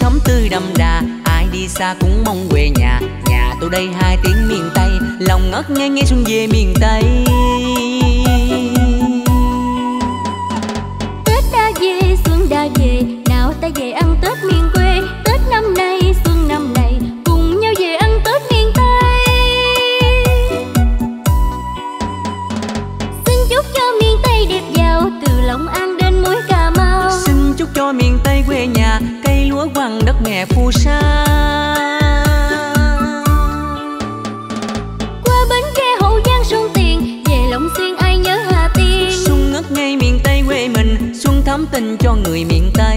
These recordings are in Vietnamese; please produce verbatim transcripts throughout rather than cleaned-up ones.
thắm tươi đậm đà. Ai đi xa cũng mong về nhà, nhà tôi đây hai tiếng miền Tây, lòng ngất nghe nghe xuân về miền Tây. Tết đã về, xuân đã về, nào ta về ăn Tết miền quê. Tết năm nay, xuân năm này, cùng nhau về ăn Tết miền Tây. Xin chúc cho miền Tây đẹp giàu, từ Long An đến mũi Cà Mau. Xin chúc cho miền Tây quê nhà, cây lúa quằn đất mẹ phù sa. Qua bến Tre Hậu Giang sông Tiền, về Long Xuyên ai nhớ Hà Tiên. Xuân ngất ngây miền Tây quê mình, xuân thắm tình cho người miền Tây.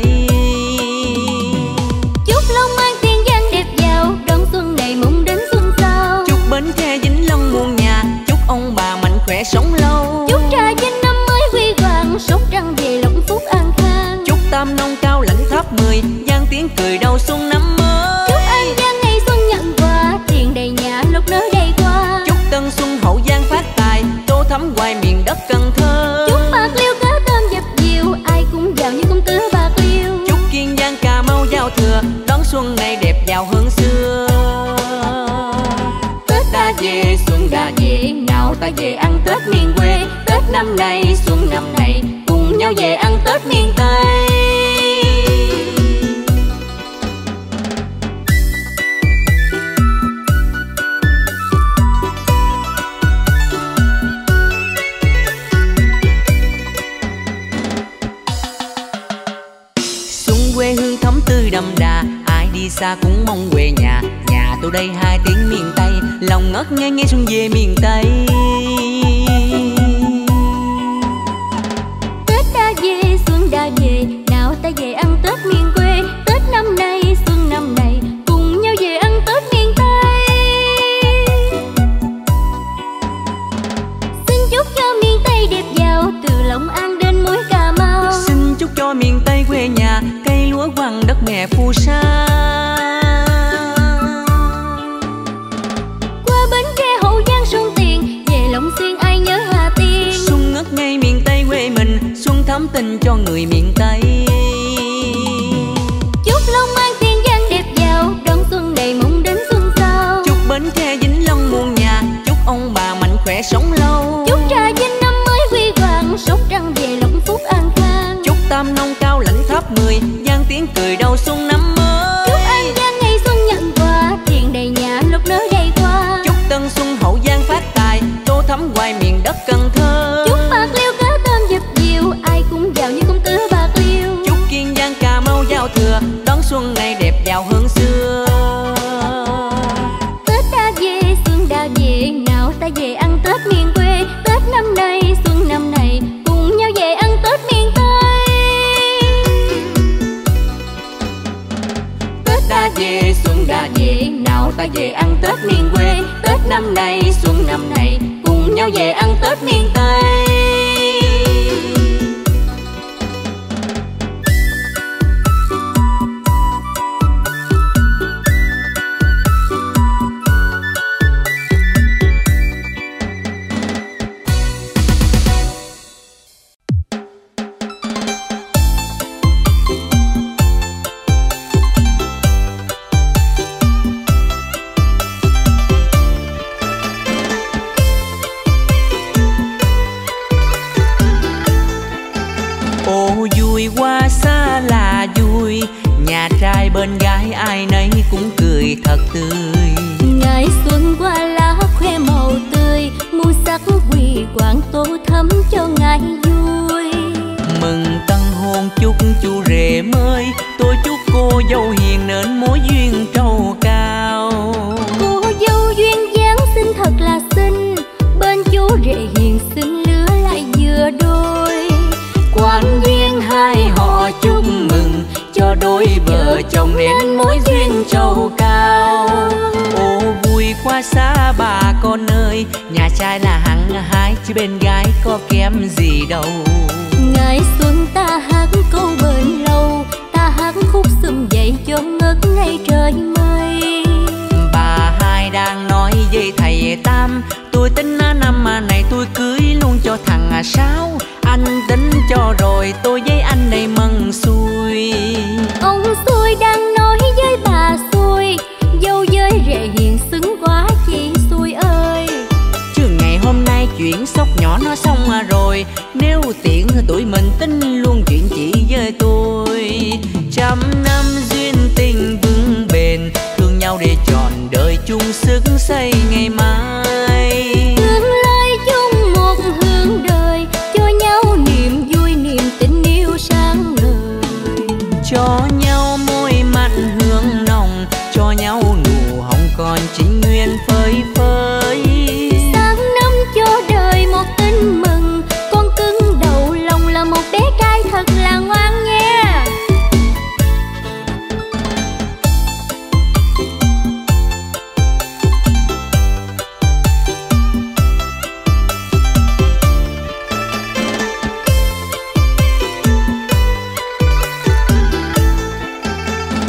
Chúc Long An Tiền Giang đẹp giàu, đón xuân này mong đến xuân sau. Chúc Bến Tre Vĩnh Long muôn nhà, chúc ông bà mạnh khỏe sống lâu. Chúc Trà Vinh năm mới huy hoàng, Sóc Trăng về lộc phúc an khang. Chúc Tam Nông Cao Lãnh Tháp mười, Giang tiếng cười đầu xuân năm mới. Chúc An Giang ngày xuân nhận quà, tiền đầy nhà lúc nở đầy qua. Chúc Tân Xuân Hậu Giang phát tài, tô thắm hoài miền đất Cần Thơ. Chúc Bạc Liêu cá tôm dập dìu, ai cũng giàu như công tử Bạc Liêu. Chúc Kiên Giang Cà Mau giao thừa, đón xuân này đẹp giàu hơn xưa. Tết đã về, xuân đã về, nào ta về ăn Tết miền quê. Tết năm nay, xuân năm này, cùng nhau về ăn Tết miền Tây. Xuân quê hương thắm tươi đậm đà, ai đi xa cũng mong về nhà, nhà tôi đây hai tiếng miền Tây, lòng ngất nghe nghe xuân về miền Tây. Tết đã về, xuân đã về, nào ta về ăn Tết miền quê. Tết năm nay, xuân năm này, cùng nhau về ăn Tết miền Tây. Xin chúc cho miền Tây đẹp giàu, từ Long An đến mũi Cà Mau. Xin chúc cho miền Tây quê nhà, cây lúa quằn đất mẹ phù sa. Qua bến Tre Hậu Giang sông Tiền, về Long Xuyên ai nhớ Hà Tiên. Xuân ngất ngây miền Tây quê mình, xuân thắm tình cho người miền Tây. Chúc Long An Tiền Giang đẹp giàu, đón xuân này mong đến xuân sau. Chúc Bến Tre Vĩnh Long muôn nhà, chúc ông bà mạnh khỏe sống lâu. Chúc Trà Vinh năm mới huy hoàng, Sóc Trăng về lộc phúc an khang. Chúc Tam Nông Cao Lãnh Tháp mười, Giang tiếng cười đầu xuân năm mới. Chúc An Giang ngày xuân nhận quà, tiền đầy nhà lúc nở đầy qua. Chúc Tân Xuân Hậu Giang phát tài, tô thắm hoài miền đất Cần Thơ. Chúc Bạc Liêu cá tôm dập dìu, ai cũng giàu như công tử Bạc Liêu. Chúc Kiên Giang Cà Mau giao thừa, đón xuân này đẹp giàu hơn xưa. Tết đã về, xuân đã về, nào ta về ăn Tết miền quê. Tết năm nay, xuân năm này, cùng nhau về ăn Tết miền Tây. Tết đã về, xuân đã về, nào ta về ăn Tết miền quê. Tết năm nay, xuân năm này, cùng nhau về ăn Tết miền Tây. Trai bên gái ai nấy cũng cười thật tươi. Ngày xuân qua lá khoe màu tươi, muôn sắc quỳ quang tô thắm cho ngày vui. Mừng tân hôn chúc chú rể mới, tôi chúc cô dâu hiền nên mối duyên trầu cao. Cô dâu duyên dáng xinh thật là xinh, bên chú rể hiền xinh lứa lại vừa đôi. Quan duyên hai họ chúc mừng, cho đôi vợ chồng nên mối duyên trầu cao. Ô vui quá xa bà con ơi, nhà trai là hăng hái chứ bên gái có kém gì đâu. Ngày xuân ta hát câu bền lâu, ta hát khúc sum dậy cho ngất ngây trời mây. Bà hai đang nói với thầy Tam, tôi tính năm này tôi cưới luôn cho thằng Sáu. Anh tính cho rồi tôi với anh đây mừng xuôi. Ông xuôi đang nói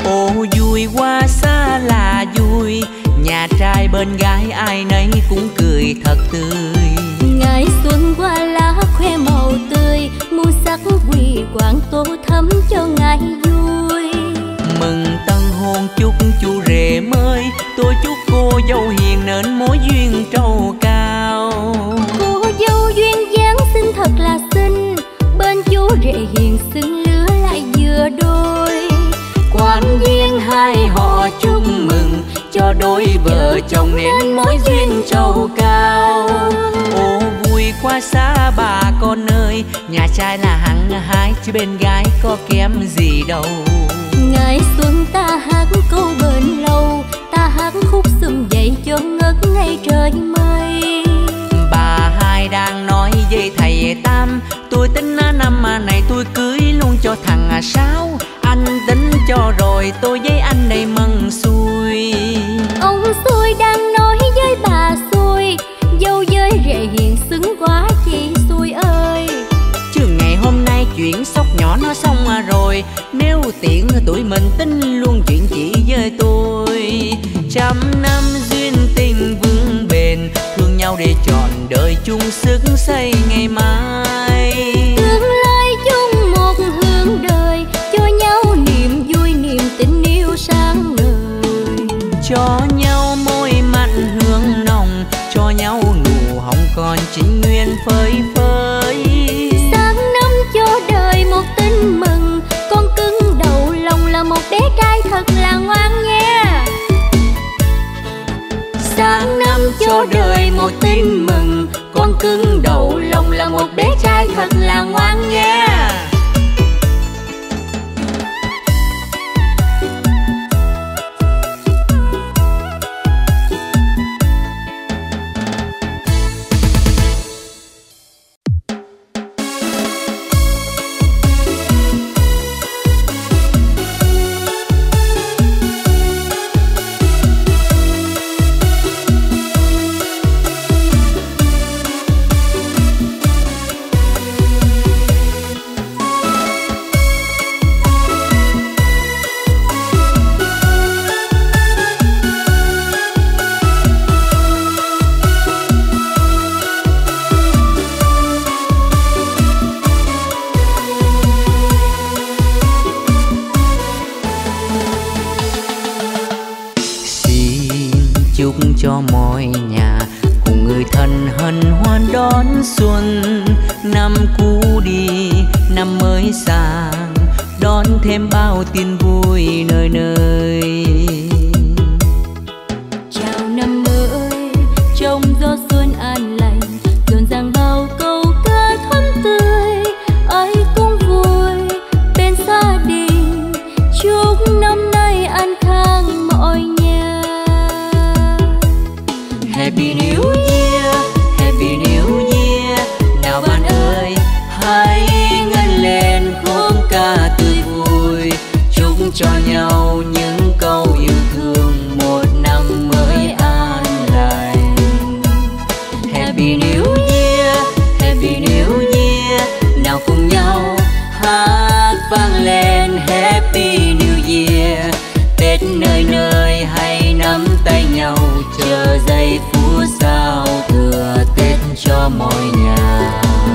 Ô vui qua xa là vui, nhà trai bên gái ai nấy cũng cười thật tươi. Ngày xuân qua lá khoe màu tươi, muôn sắc quỳ quang tô thắm cho ngày vui. Mừng tân hôn chúc chú rể mới, tôi chúc cô dâu hiền nên mối duyên trầu cao. Cô dâu duyên dáng xinh thật là xinh, bên chú rể hiền xinh lứa lại vừa đôi. Quan viên hai họ chúc mừng, cho đôi vợ chồng nên mối duyên trầu cao. Ô vui qua xa bà con ơi, nhà trai là hăng hái chứ bên gái có kém gì đâu. Ngày xuân ta hát câu bền lâu, ta hát khúc sum dậy cho ngất ngày trời mây. Bà hai đang nói với thầy Tam, tôi tính năm này tôi cưới luôn cho thằng Sáu. Anh tính cho rồi tôi với anh đây mừng xuôi. Ông xuôi đang nói với bà xuôi, dâu với rể hiền xứng quá chị xuôi ơi. Chứ ngày hôm nay chuyện sóc nhỏ nó xong rồi, nếu tiện tụi mình tính luôn chuyện chỉ với tôi. Trăm năm duyên tình vững bền, thương nhau để trọn đời chung sức xây ngày mai. Tương lai chung một hướng đời, cho nhau niềm vui niềm tình yêu sáng ngời. Cho nhau môi mặn hương nồng, cho nhau nụ hồng còn chính nguyên phơi phới. Sáng năm cho đời một tin mừng, con cưng đầu lòng là một bé trai thật là ngoan nha. Sáng năm cho đời một tin mừng, con cưng đầu lòng là một bé trai thật là ngoan nha. Cho mọi nhà cùng người thân hân hoan đón xuân. Năm cũ đi năm mới sang, đón thêm bao tin vui nơi nơi. Chào năm mới trong gió xuân an lành, rộn ràng bao câu ca thắm tươi. Ai cũng vui bên gia đình, chúc năm nay an khang mọi nhà. Happy New Year, Happy New Year. Nào bạn ơi, hãy ngân lên khúc ca tươi vui, chúc cho nhau những câu yêu thương một năm mới an lành. Happy New Year, Happy New Year. Nào cùng nhau hát vang lên Happy New Year. Tết nơi nơi hãy nắm tay nhau, chờ giây phút giao thừa Tết cho mọi nhà.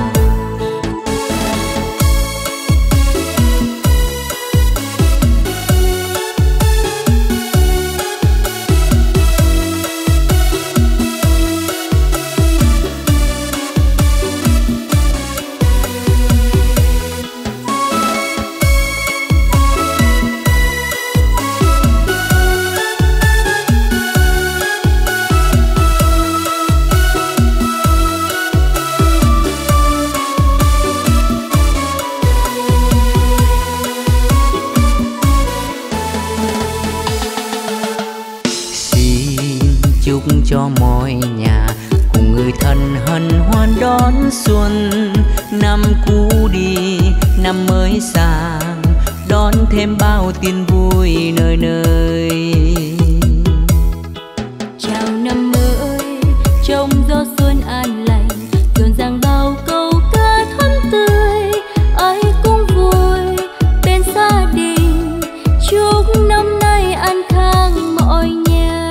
Cho mọi nhà cùng người thân hân hoan đón xuân. Năm cũ đi năm mới sang, đón thêm bao tin vui nơi nơi. Chào năm mới trong gió xuân an lành, rộn ràng bao câu ca thắm tươi. Ai cũng vui bên gia đình, chúc năm nay an khang mọi nhà.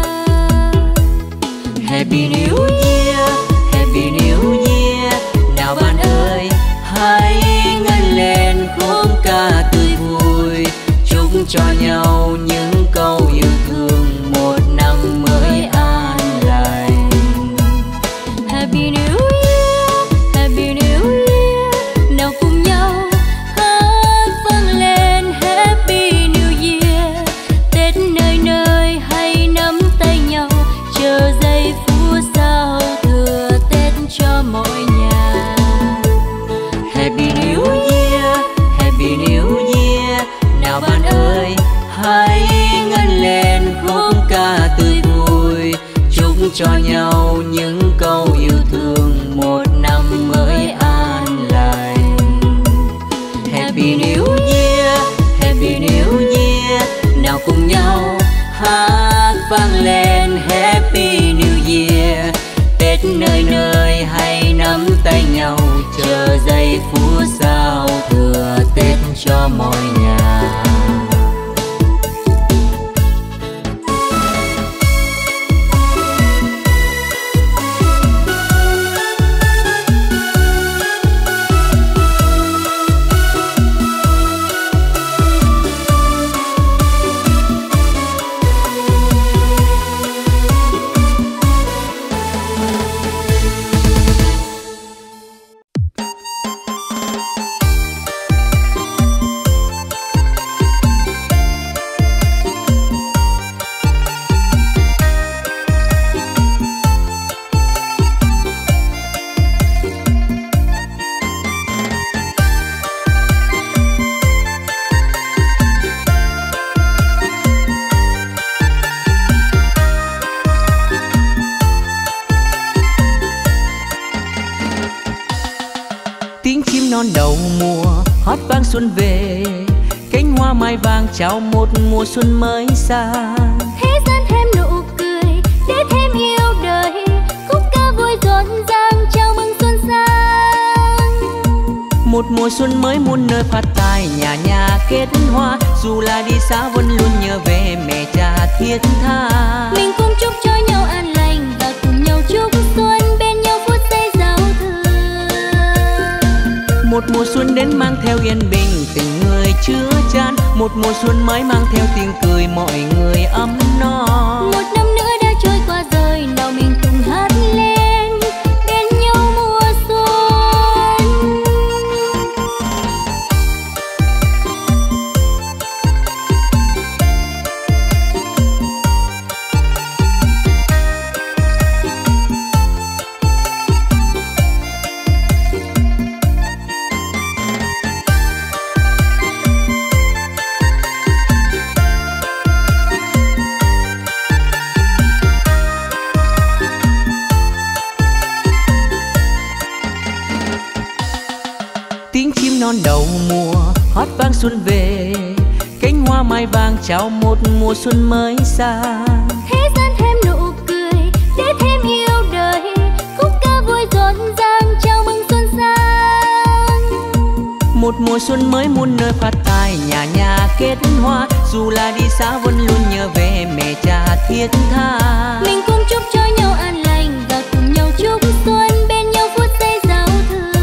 Happy New Year, Happy New Year. Nào bạn ơi, hãy ngân lên khúc ca tươi vui, chúc cho nhau những câu yêu thương, một năm mới an lành. Happy New Year, Happy New Year. Nào cùng nhau hát vang lên Happy New Year. Tết nơi nơi hãy nắm tay nhau, chờ giây phút giao thừa Tết cho mọi nhà. Happy New Year, Happy New Year. Nào bạn ơi, hãy ngân lên khúc ca tươi vui, chúc cho nhau những câu yêu thương, một năm mới an lành. Happy New Year, Happy New Year. Nào cùng nhau hát vang lên Happy New Year. Tết nơi nơi hãy nắm tay nhau, chờ giây phút giao thừa Tết cho mọi nhà. Tiếng chim non đầu mùa hót vang xuân về, cánh hoa mai vàng chào một mùa xuân mới sang. Thế gian thêm nụ cười để thêm yêu đời, khúc ca vui rộn ràng chào mừng xuân sang. Một mùa xuân mới muôn nơi phát tài, nhà nhà kết hoa, dù là đi xa vẫn luôn nhớ về mẹ cha thiết tha. Mình cùng chúc cho nhau an lành và cùng nhau chúc xuân bên nhau phút giây giao thừa. Một mùa xuân đến mang theo yên bình, tình người chứa chan. Một mùa xuân mới mang theo tiếng cười, mọi người ấm no. Một năm nữa đã trôi qua rồi, nào mình cùng hát lên bên nhau mùa xuân. Tiếng chim non đầu mùa hót vang xuân về, cánh hoa mai vàng chào một mùa xuân mới sang. Thế gian thêm nụ cười để thêm yêu đời, khúc ca vui rộn ràng chào mừng xuân sang. Một mùa xuân mới muôn nơi phát tài, nhà nhà kết hoa, dù là đi xa vẫn luôn nhớ về mẹ cha thiết tha. Mình cùng chúc cho nhau an lành và cùng nhau chúc xuân bên nhau phút giây giao thừa.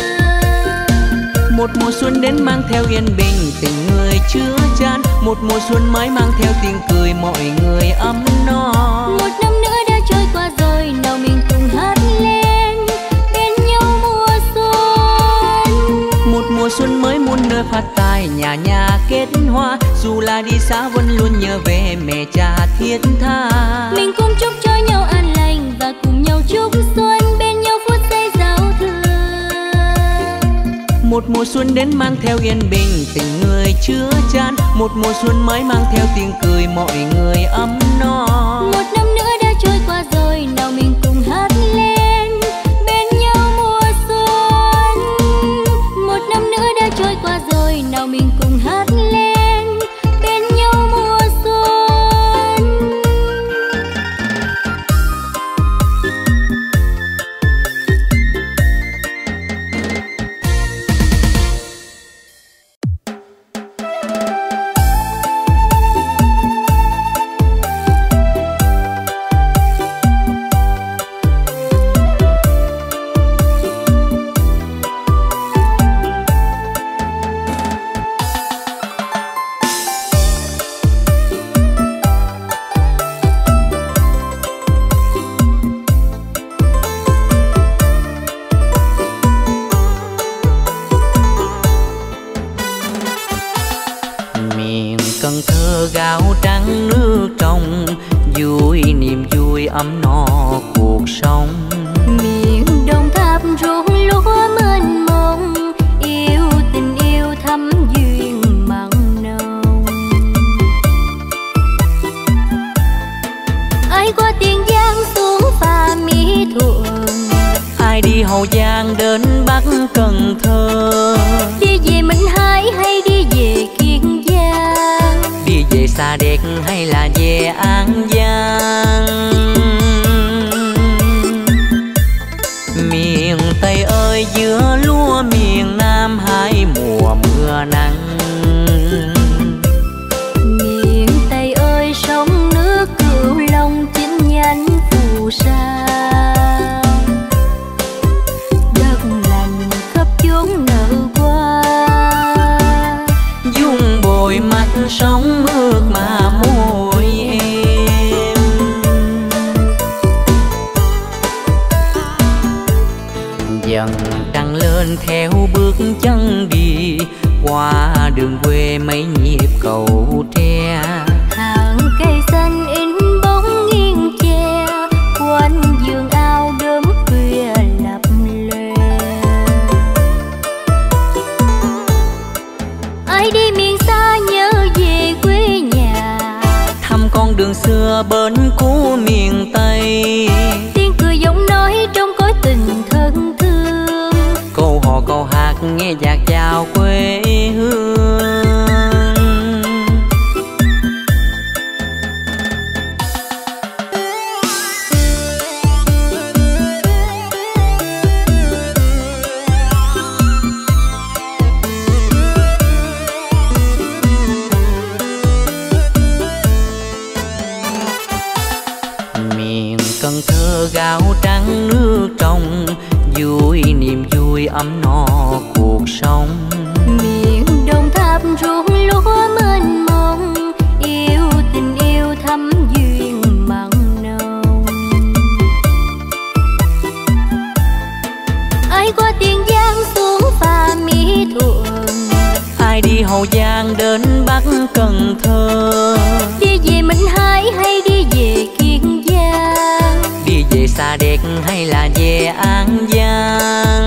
Một mùa xuân đến mang theo yên bình, tình người chứa chan. Một mùa xuân mới mang theo tiếng cười, mọi người ấm no. Một năm nữa đã trôi qua rồi, nào mình cùng hát lên bên nhau mùa xuân. Một mùa xuân mới muôn nơi phát tài, nhà nhà kết hoa, dù là đi xa vẫn luôn nhớ về mẹ cha thiết tha. Mình cùng chúc cho nhau an lành và cùng nhau chúc xuân bên nhau phút giây giao thừa. Một mùa xuân đến mang theo yên bình, tình người chứa chan. Một mùa xuân mới mang theo tiếng cười, mọi người ấm no. Một năm nữa đã trôi qua rồi, nào mình cùng hát lên bên nhau mùa xuân. Một năm nữa đã trôi qua rồi, nào mình cùng hát lên bên nhau mùa xuân. trắng nước trong, vui niềm vui ấm no cuộc sống. Miền Đồng Tháp ruộng lúa mênh mông, yêu tình yêu thắm duyên mặn nồng. Ai qua Tiền Giang xuống phà Mỹ Thuận, ai đi Hậu Giang đến Bắc Cần Thơ. Đi về Minh Hải hay đi về Kiên Giang, đi về Sa Đéc hay là về An Giang. Miền Tây ơi giữa lúa miền Nam hai mùa mưa nắng. Miền Tây ơi sông nước Cửu Long chín nhánh phù sa, đất lành khắp chốn nở qua. Dung bồi mặt sóng mướt mà môi em. Dần trăng lên theo bước chân đi, qua đường quê mấy nhịp cầu tre. Hàng cây xanh in bóng nghiêng che, quanh vườn ao đốm khuya lập lòe. Ai đi miền xa nhớ về quê nhà, thăm con đường xưa bên cũ miền Tây. tiếng cười giọng nói trong cõi tình thân thương, câu hò câu hát nghe dạt dào quê hương. Miền Cần Thơ gạo trắng nước trong, vui niềm vui ấm no cuộc sống. miền Đồng Tháp ruộng lúa mênh mông, yêu tình yêu thắm duyên mặn nồng. Ai qua Tiền Giang xuống phà Mỹ Thuận, ai đi Hậu Giang đến Bắc Cần Thơ. đi về Minh Hải hay đi về Kiên Giang, đi về Sa Đéc hay là về An Giang.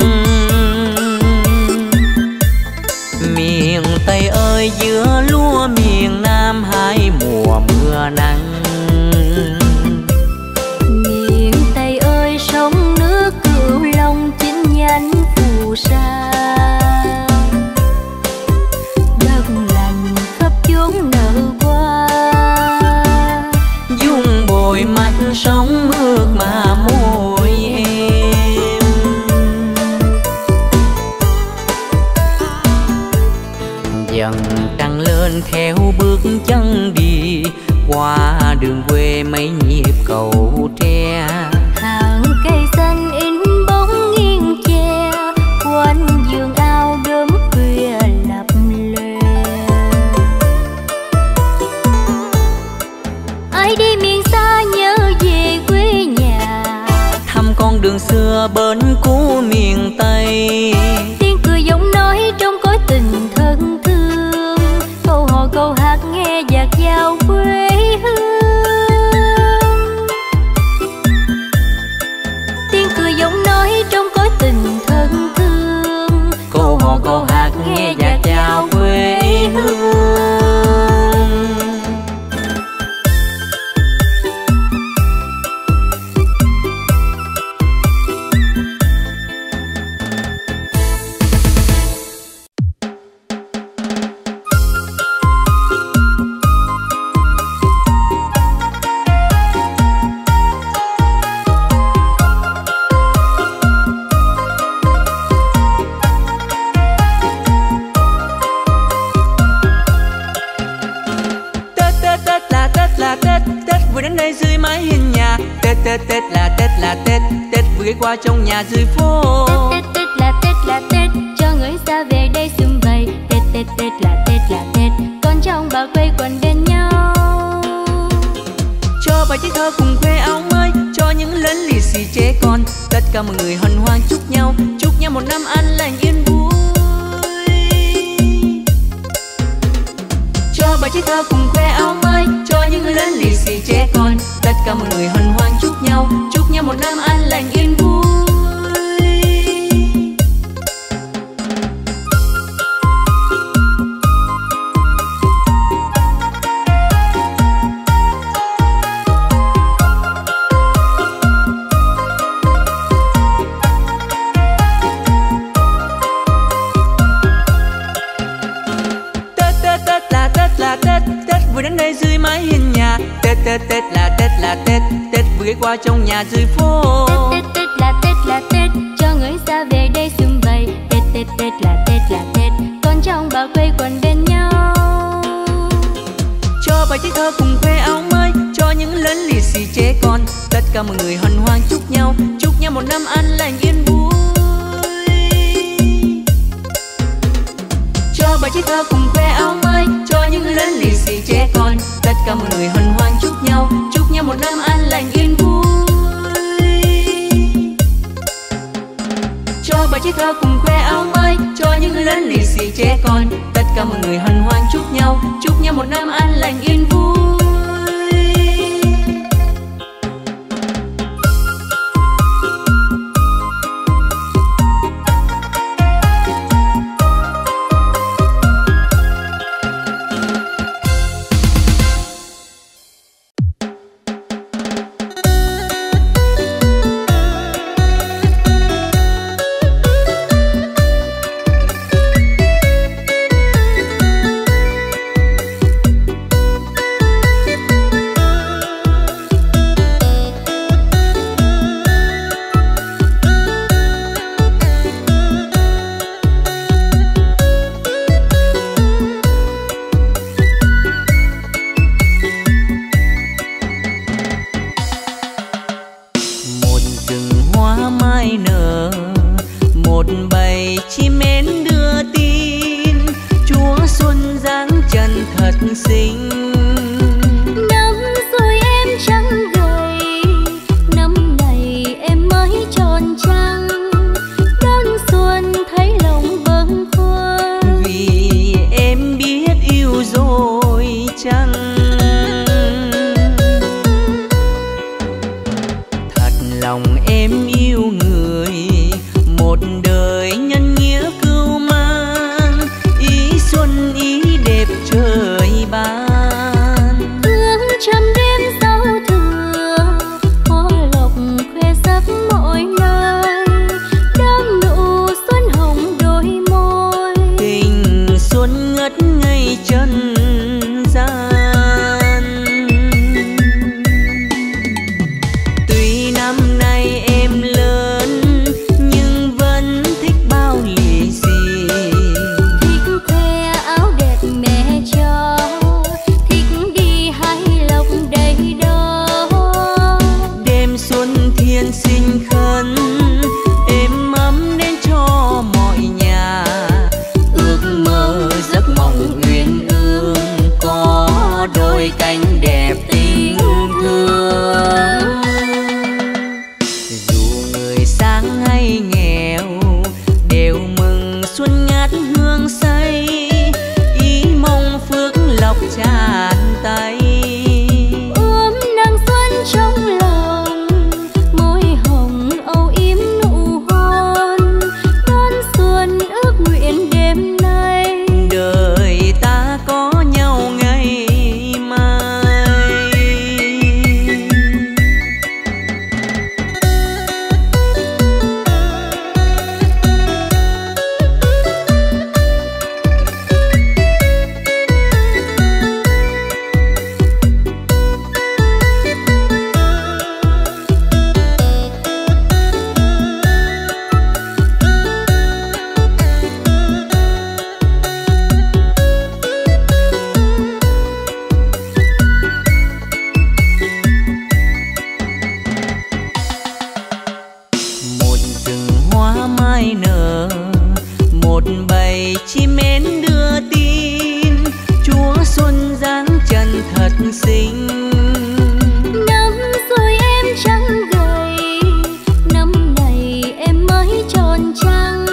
Miền Tây ơi giữa lúa miền Nam hai mùa mưa nắng. miền Tây ơi sông nước Cửu Long chín nhánh phù sa, đất lành khắp chốn nở qua. Dung bồi mặt sóng mướt mà môi em. Dần trăng lên theo bước chân đi, qua đường quê mấy nhịp cầu tre. Hàng cây xanh in bóng nghiêng che, quanh vườn ao đốm khuya lập lòe. Ai đi miền xa nhớ về quê nhà, thăm con đường xưa bên cũ miền Tây. tiếng cười giọng nói trong cõi tình thân thương, câu hò câu hát nghe dạt dào quê hương. Tiếng cười giọng nói trong cõi tình thân thương, câu hò câu hát nghe dạt dào quê hương. Tết Tết là Tết là Tết, Tết vừa ghé qua trong nhà dưới phố. Tết Tết Tết là Tết là Tết, cho người xa về đây sum vầy. Tết Tết Tết là Tết là Tết, con trong bà quây quần bên nhau. Cho bài tiết thơ cùng khoe áo mới, cho những lớn lì xì trẻ con. Tất cả mọi người hân hoan chúc nhau, chúc nhau một năm an lành yên vui. Cho bài bài trẻ thơ cùng khoe áo mới cho những người lớn lì xì trẻ con. Tất cả mọi người hân hoan chúc nhau, chúc nhau một năm an lành yên vui. Đến đây dưới mái hiên nhà, Tết Tết Tết là Tết là Tết, Tết vừa ghé qua trong nhà dưới phố. Tết Tết Tết là Tết là Tết, cho người xa về đây sum vầy. Tết Tết Tết là Tết là Tết, con trong bao quây quần bên nhau. Cho bài trẻ thơ cùng khoe áo mới cho những lớn lì xì trẻ con. Tất cả mọi người hân hoan chúc nhau, chúc nhau một năm an lành yên vui. Cho bài trẻ thơ cùng khoe áo mới cho những người lớn lì xì trẻ con. Tất cả mọi người hân hoan chúc nhau, chúc nhau một năm an lành yên vui. Cho bài trẻ thơ cùng khoe áo mới cho những người lớn lì xì trẻ con. Tất cả mọi người hân hoan chúc nhau, chúc nhau một năm an lành yên vui.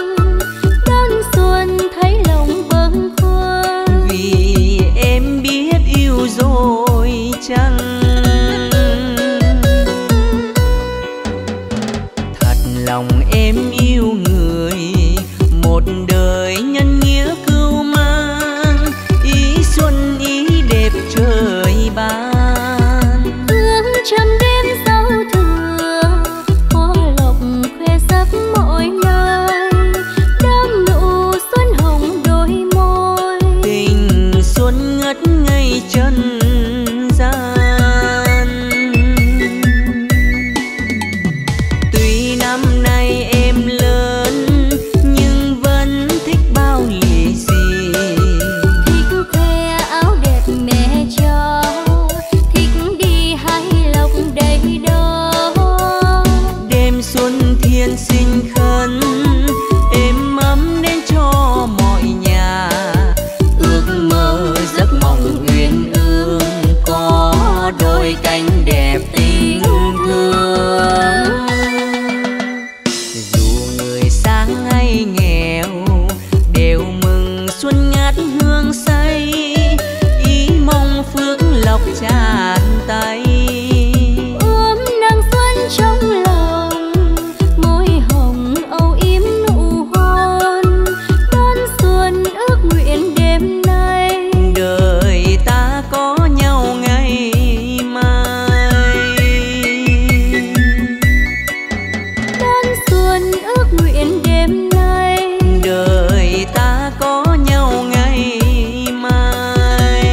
Vì em biết trăng. Thật lòng em yêu người, một đời nhân nghĩa cưu mang, ý xuân ý đẹp trời ban. Hương trăm đêm giao thừa, hoa lộc khoe sắc mọi nơi, đơm nụ xuân hồng đôi môi. Tình xuân ngất ngây chân gian. Tuy năm nay em lớn nhưng vẫn thích bao lì xì, Thích khoe áo đẹp mẹ cho, thích đi hái lộc đầy đó. đêm xuân thiên sinh khấn êm ấm đến cho mọi nhà. Ước mơ giấc mộng uyên ương có đôi cánh đẹp tình thương. Dù người sáng hay nghèo đều mừng xuân ngát hương say, ý mong phước lộc tràn tay. Ôm nắng xuân trong lòng, môi hồng âu yếm nụ hôn, đón xuân ước nguyện đêm nay. Đời ta có nhau ngày mai. Đón xuân ước nguyện đêm nay. Đời ta có nhau ngày mai.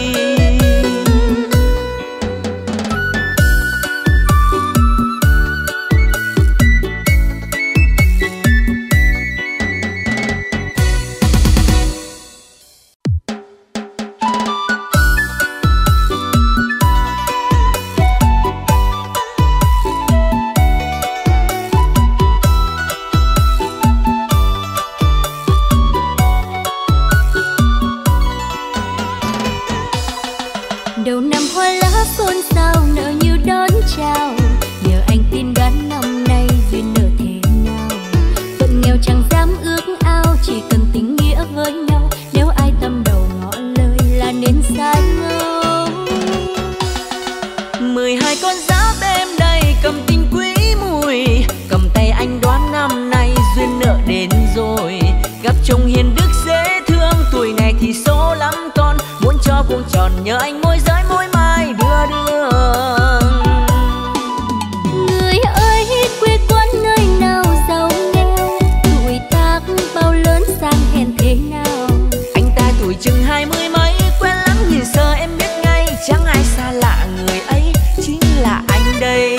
Đầu năm hoa lá xôn xao nở như đón chào, nhờ anh tin đoán năm nay duyên nợ thế nào. Phận nghèo chẳng dám ước ao, chỉ cần tình nghĩa với nhau. Nếu ai tâm đầu ngỏ lời là nên sai ngâu. Mười hai con giáp em đây cầm tình quý mùi, cầm tay anh đoán năm nay duyên nợ đến rồi. Gặp chồng hiền đức dễ thương, tuổi này thì số lắm con, muốn cho vuông tròn nhờ anh môi giới môi mai đưa đường. Người ơi quê quán nơi nào giàu nghèo, tuổi tác bao lớn sang hèn thế nào. Anh ta tuổi chừng hai mươi mấy, quen lắm nhìn sơ em biết ngay, chẳng ai xa lạ người ấy chính là anh đây.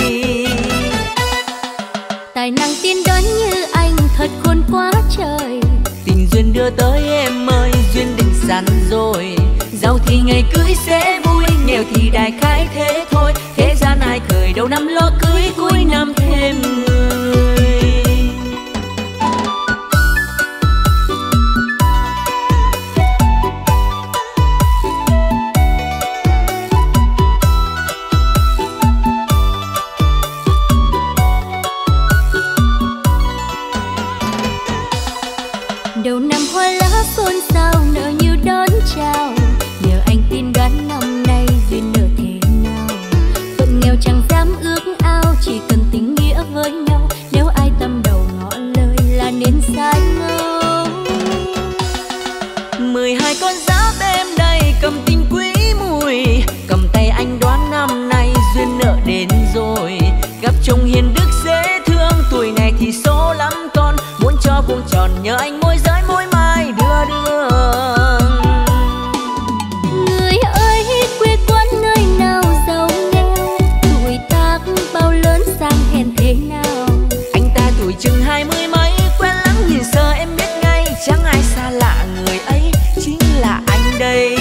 Tài năng tiên đoán như anh thật khôn quá trời, Tình duyên đưa tới em ơi, duyên định sẵn rồi. Giàu thì ngày cưới sẽ vui, nghèo thì đại khái thế thôi. Thế gian ai khởi đầu năm lo cưới, cuối năm thêm người. Đầu năm hoa lá xôn xao nở như đón chào, nhờ anh tin đoán năm nay duyên nợ thế nào. Phận nghèo chẳng dám ước ao, chỉ cần tình nghĩa với nhau. Nếu ai tâm đầu ngỏ lời là nên sai ngâu. Mười hai con giáp em đây cầm tình quý mùi, cầm tay anh đoán năm nay duyên nợ đến rồi. Gặp chồng hiền đức dễ thương, tuổi này thì số lắm con, muốn cho vuông tròn nhờ anh môi giới môi mai đưa đường. Người ơi quê quán nơi nào giàu nghèo, tuổi tác bao lớn sang hèn thế nào. Anh ta tuổi chừng hai mươi mấy, quen lắm nhìn sơ em biết ngay, chẳng ai xa lạ người ấy chính là anh đây.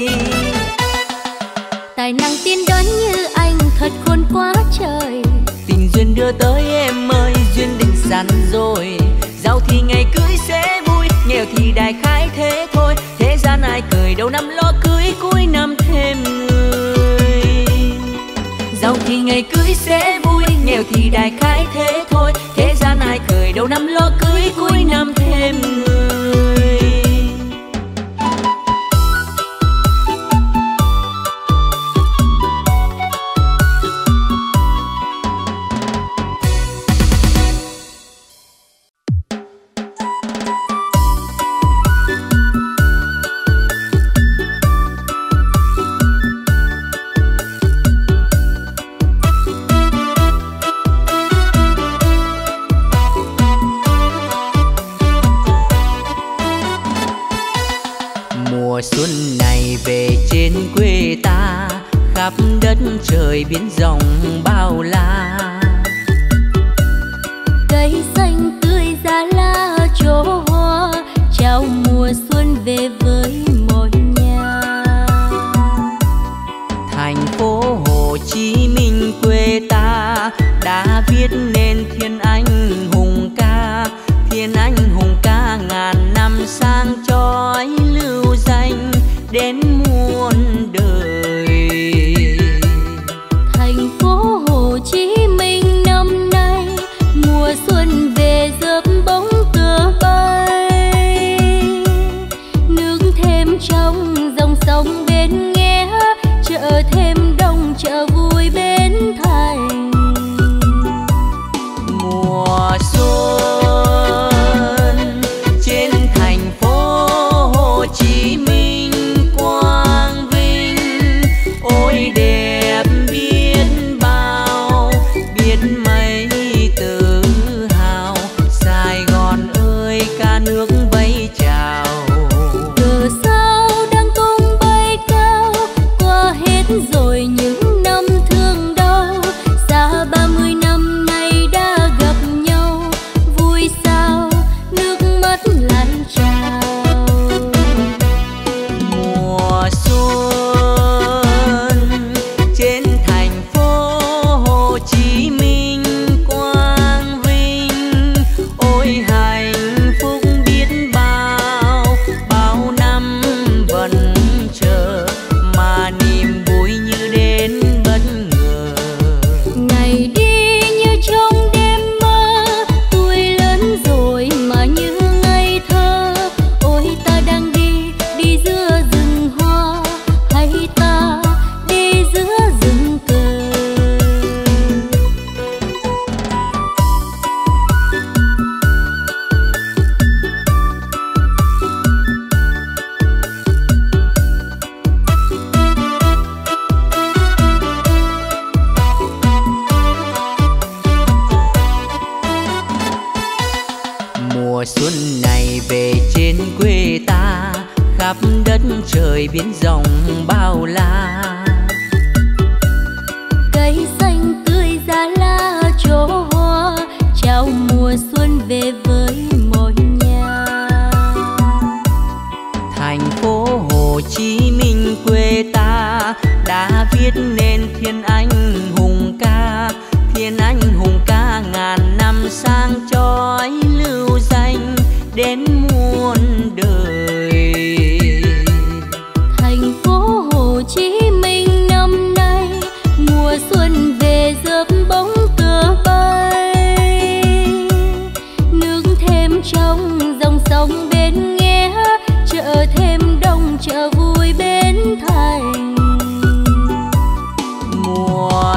Tài năng tiên đoán như anh thật khôn quá trời, Tình duyên đưa tới em ơi, duyên định sẵn rồi. Giàu thì ngày cưới sẽ vui, nghèo thì đại khái thế thôi. Thế gian ai cười đầu năm lo cưới, cuối năm thêm người. Giàu thì ngày cưới sẽ vui, nghèo thì đại khái thế thôi. Thế gian ai cười đầu năm lo cưới, cuối năm thêm người. khắp đất trời biển rộng bao la. Cây xanh tươi giá lá chỗ hoa, chào mùa xuân về với mọi nhà. Thành phố Hồ Chí Minh quê ta đã viết nên thiên anh hùng ca, thiên anh hùng ca ngàn năm sang chói lưu danh đến muôn đời. Thành phố Hồ Chí Minh năm nay mùa xuân về rớp bóng cờ bay, nước thêm trong dòng sông bên nghe, chợ thêm đông chợ vui bến thành. Mùa xuân trên thành phố Hồ Chí Minh quang vinh, ôi đẹp biết bao, biết mấy tự hào. Sài Gòn ơi ca nước vẫy chào, Cờ sao đang tung bay cao, qua hết rồi những năm thương đau. Xa ba mươi năm nay đã gặp nhau, vui sao nước mắt lan trào. mùa xuân trên thành phố Hồ Chí Minh quang vinh, ôi hạnh phúc biết bao, bao năm vẫn chờ mà niềm vui như đến bất ngờ. Ngày đi như trong đêm mơ, tuổi lớn rồi mà như ngây thơ. Ôi ta đang đi, đi giữa rừng hoa, hay ta đi giữa rừng cờ. Mùa xuân này về trên quê ta, khắp đất trời biển rộng bao la. Cây xanh tươi giá lá chỗ hoa, chào mùa xuân về với mọi nhà. Thành phố Hồ Chí Minh quê ta đã viết nên thiên anh hùng ca, thiên anh hùng ca ngàn năm sang chói lưu danh đến muôn đời. Thành phố Hồ Chí Minh năm nay mùa xuân về rớp bóng cờ bay, nước thêm trong dòng sông bên nghe, chợ thêm đông chợ vui bến thành. Mùa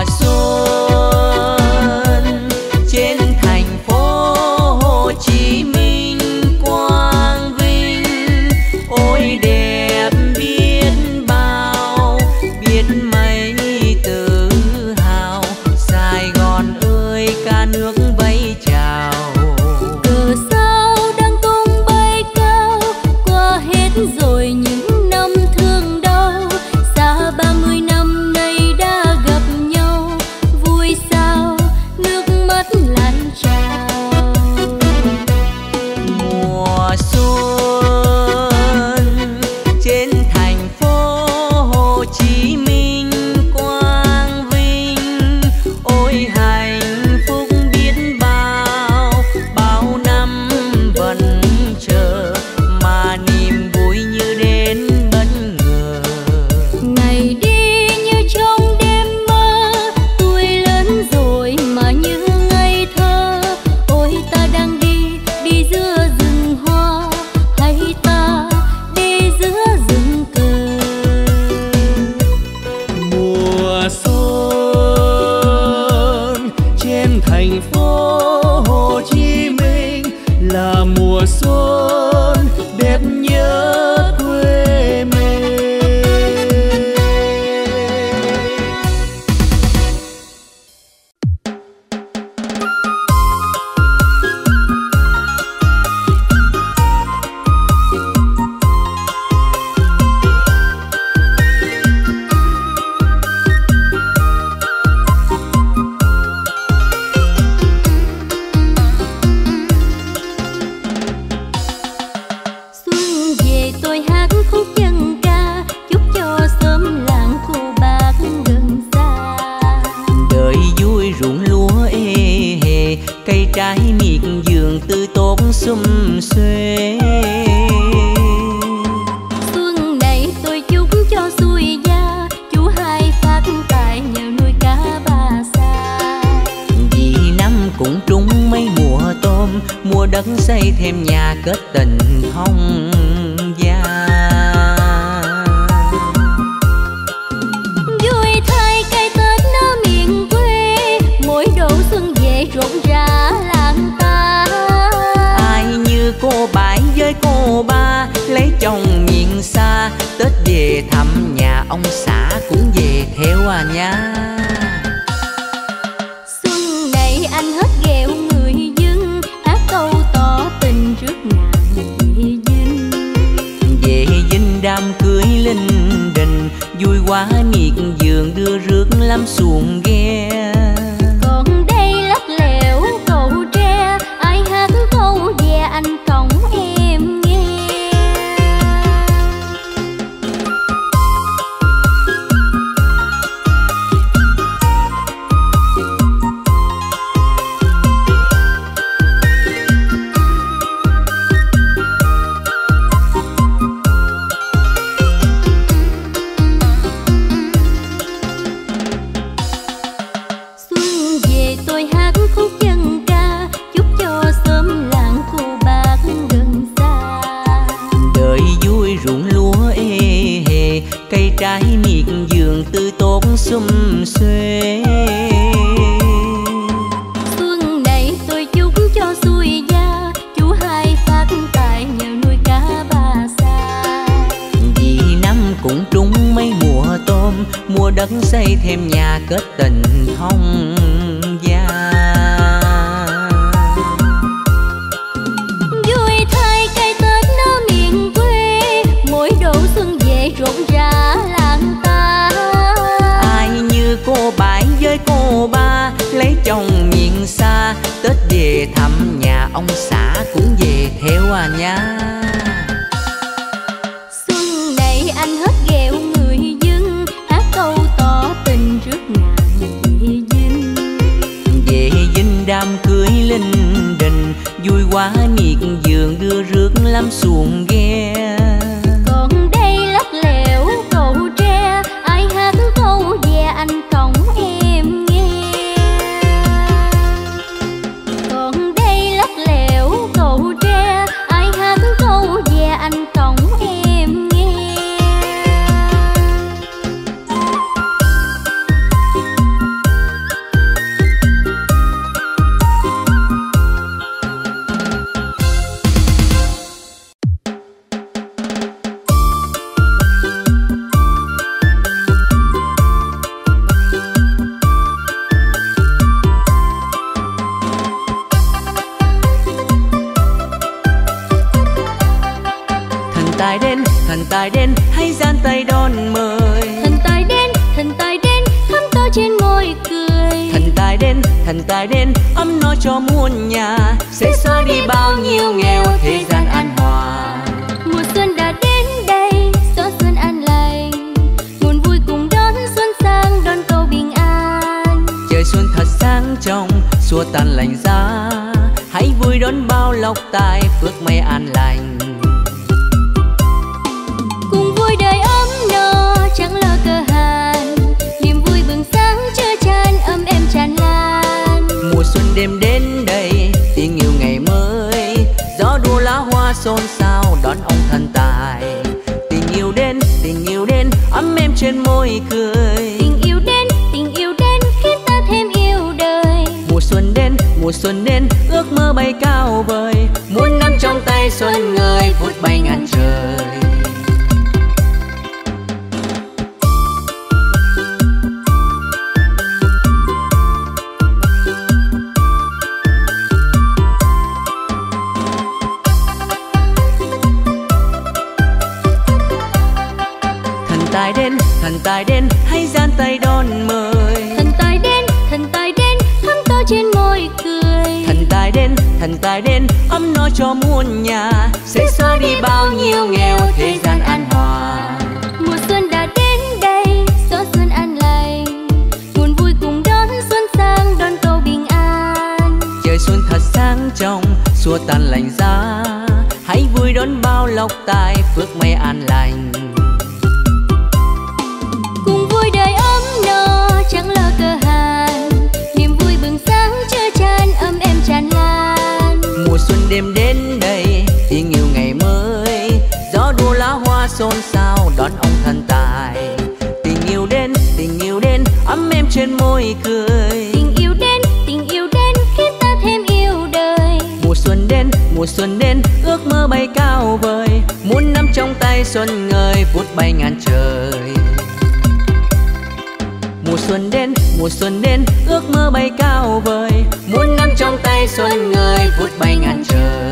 xuân trên thành phố Hồ Chí Minh quang vinh, ôi đẹp biết bao, biết mấy tự hào. Sài Gòn ơi ca nước vẫy chào, Cờ sao đang tung bay cao, qua hết rồi những năm thương đau. Xa ba mươi năm nay đã gặp nhau, vui sao nước mắt lan trào. mùa xuân trên thành phố Hồ Chí Minh quang vinh, ôi hạnh phúc biết bao, bao năm vẫn chờ mà niềm vui như đến bất ngờ. Ngày đi như trong đêm mơ, tuổi lớn rồi mà như ngây thơ. Ôi ta đang đi, đi giữa rừng hoa, hay ta đi giữa rừng cờ. Mùa xuân trên thành phố Hồ Chí Minh là mùa xuân đẹp nhớ quê mình. trái miệt vườn tươi tốt sum xuê. Xuân này tôi chúc cho xuôi gia, chú hai phát tài nhờ nuôi cá bà sa. Vì năm cũng trúng mấy mùa tôm, mua đất xây thêm nhà kết tình thông gia. Vui thay cây Tết nó miền quê, mỗi độ xuân về rộn rã làng ta. Ai như cô bảy với cô ba, lấy chồng miền xa, Tết về thăm nhà ông xã cũng về theo à nha. Xuân này anh hết ghẹo người dân, hát câu tỏ tình trước ngàn về dinh. Về dinh đám cưới linh đình, vui quá miệt vườn đưa rước lắm xuồng ghe. Còn đây lắc lẻo cầu tre, ai hát câu về anh cổng em nghe. Xuân về tôi hát khúc dân ca, chúc cho xóm làng cô bác gần xa. Đời vui ruộng lúa ê hề, cây trái miệt vườn tươi tốt sum xuê. Xuân này tôi chúc cho xuôi gia, chú hai phát tài nhờ nuôi cá bà sa. Vì năm cũng trúng mấy mùa tôm, mua đất xây thêm nhà kết tình thông gia. Vui thay cây Tết nó miền quê, mỗi độ xuân về rộn rã làng ta. Ai như cô bảy với cô ba, lấy chồng miền xa, Tết về thăm nhà ông xã cũng về theo à nha. Xuân này anh hết ghẹo người dân, hát câu tỏ tình trước ngàn về dinh. Về dinh đám cưới linh đình, vui quá miệt vườn đưa rước lắm xuồng ghe. Còn đây lắc lẻo cầu tre, ai hát câu về anh cổng em nghe. Còn đây lắc lẻo cầu tre, ai hát câu về anh cổng em nghe. Thần tài đến, thần tài đến, hãy giang tay đón mời. Thần tài đến, thần tài đến, thắm to trên môi cười. Thần tài đến, thần tài đến, ấm no cho muôn nhà, sẽ xóa đi bao nhiêu nghèo thế gian an hòa. Mùa xuân đã đến đây, gió xuân an lành, nguồn vui cùng đón xuân sang, đón câu bình an. Trời xuân thật sáng trong, xua tan lạnh giá, hãy vui đón bao lộc tài, phước may an lành. Cùng vui đời ấm no, chẳng lo cơ hàn, niềm vui bừng sáng chứa chan, ấm êm tràn lan. Mùa xuân đêm đến đây, tiếng yêu ngày mới, gió đua lá hoa xôn xao đón ông thần tài. Tình yêu đến, tình yêu đến, ấm êm trên môi cười. Tình yêu đến, tình yêu đến, khiến ta thêm yêu đời. Mùa xuân đến, mùa xuân đến, ước mơ bay cao vời, muôn năm trong tay xuân ngời, phút bay ngàn trời. Thần tài đến, thần tài đến, hãy giang tay đón mời. Thần tài đến, thần tài đến, thắm to trên môi cười. Thần tài đến, thần tài đến, ấm no cho muôn nhà, sẽ xóa đi bao nhiêu nghèo thế gian an hòa. Mùa xuân đã đến đây, gió xuân an lành, nguồn vui cùng đón xuân sang, đón câu bình an. Trời xuân thật xa xua tan lạnh giá, hãy vui đón bao lộc tài phước may an lành. Cùng vui đời ấm no chẳng lo cơ hàn, niềm vui bừng sáng chứa chan ấm êm tràn lan. Mùa xuân đêm đến đây tình yêu ngày mới, gió đua lá hoa xôn xao đón ông thần tài. Tình yêu đến, tình yêu đến ấm êm trên môi cười. Tình yêu đến, tình yêu đến khiến ta thêm yêu đời. Mùa xuân đến, mùa xuân đến ước mơ bay cao vời, muốn nắm trong tay xuân ngời phút bay ngàn trời. Mùa xuân đến, mùa xuân đến ước mơ bay cao vời, muốn nắm trong tay xuân ngời phút bay ngàn trời.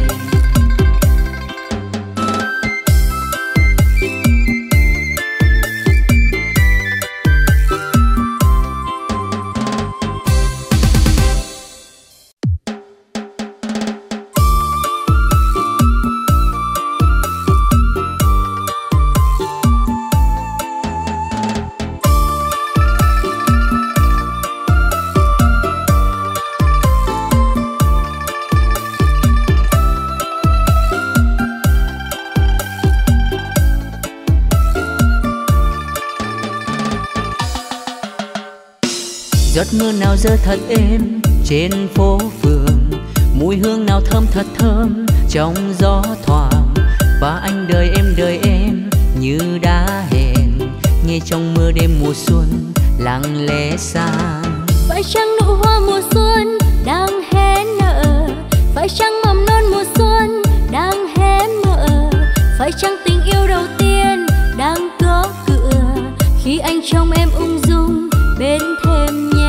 Giọt mưa nào rơi thật êm trên phố phường, mùi hương nào thơm thật thơm trong gió thoảng. Và anh đợi em đợi em như đã hẹn, nghe trong mưa đêm mùa xuân lặng lẽ sang. Phải chăng nụ hoa mùa xuân đang hé nở, phải chăng mầm non mùa xuân đang hé mở, phải chăng tình yêu đầu tiên đang có cửa khi anh trông em ung dung bên thềm nhà.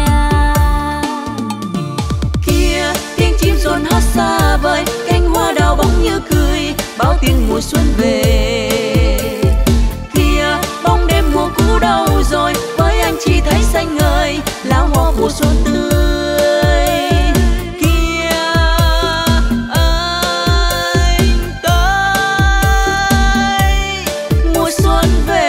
Kia tiếng chim rộn hót xa vời, cánh hoa đào bóng như cười báo tin mùa xuân về. Kia bóng đêm mùa cũ đâu rồi, với anh chỉ thấy xanh ngời lá hoa mùa xuân tươi. Kia anh tới mùa xuân về.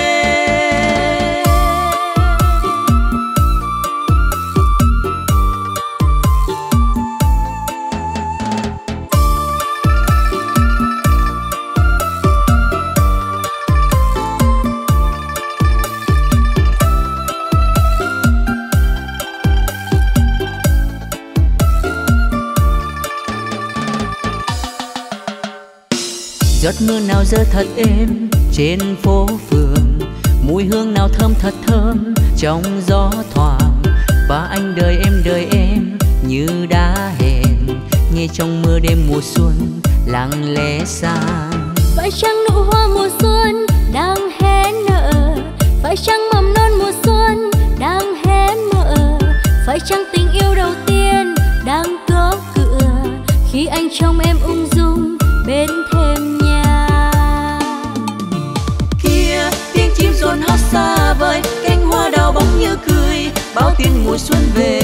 Giọt mưa nào rơi thật êm trên phố phường, mùi hương nào thơm thật thơm trong gió thoảng. Và anh đợi em đợi em như đã hẹn, nghe trong mưa đêm mùa xuân lặng lẽ sang. Phải chăng nụ hoa mùa xuân đang hé nở, phải chăng mầm non mùa xuân đang hé mở, phải chăng tình yêu đầu tiên đang có cửa khi anh trông em ung dung bên thềm nhà. Kia tiếng chim rộn hót xa vời, cánh hoa đào bóng như cười báo tin mùa xuân về.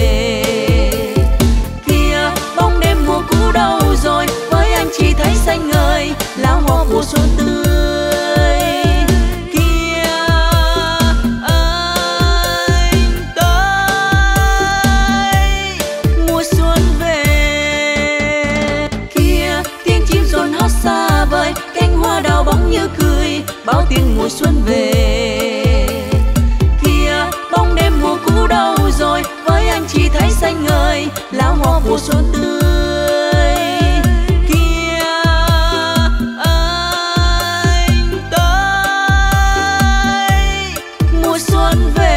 Kia bóng đêm mùa cũ đâu rồi, với anh chỉ thấy xanh ngời lá hoa mùa xuân tươi. Kia anh tới mùa xuân về. Kia tiếng chim rộn hót xa vời, cánh hoa đào bóng như cười báo tin mùa xuân về. Kia bóng đêm mùa cũ đâu rồi, với anh chỉ thấy xanh ngời lá hoa mùa xuân tươi. Kia anh tới mùa xuân về.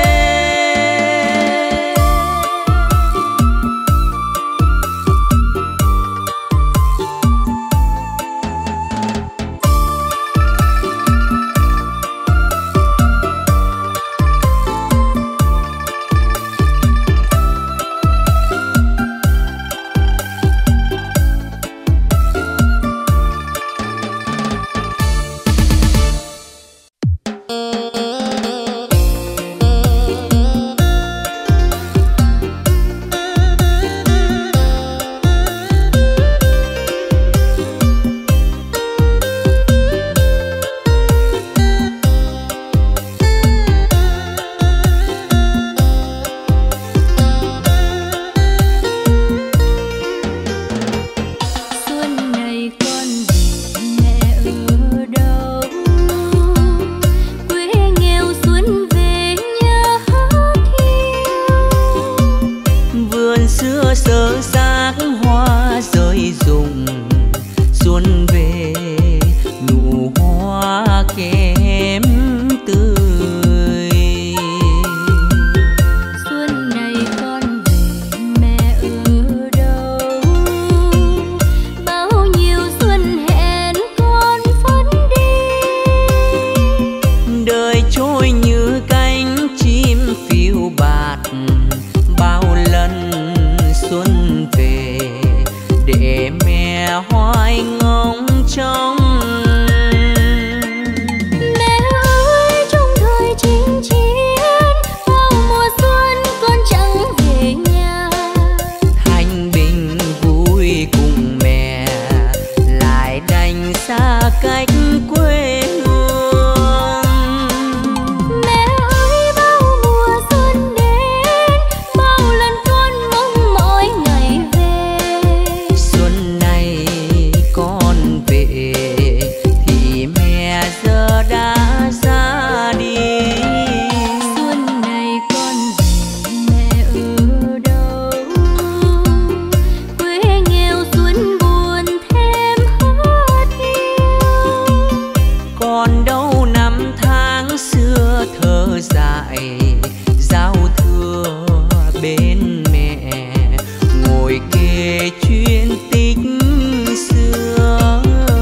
giao thừa bên mẹ, ngồi kể chuyện tích xưa.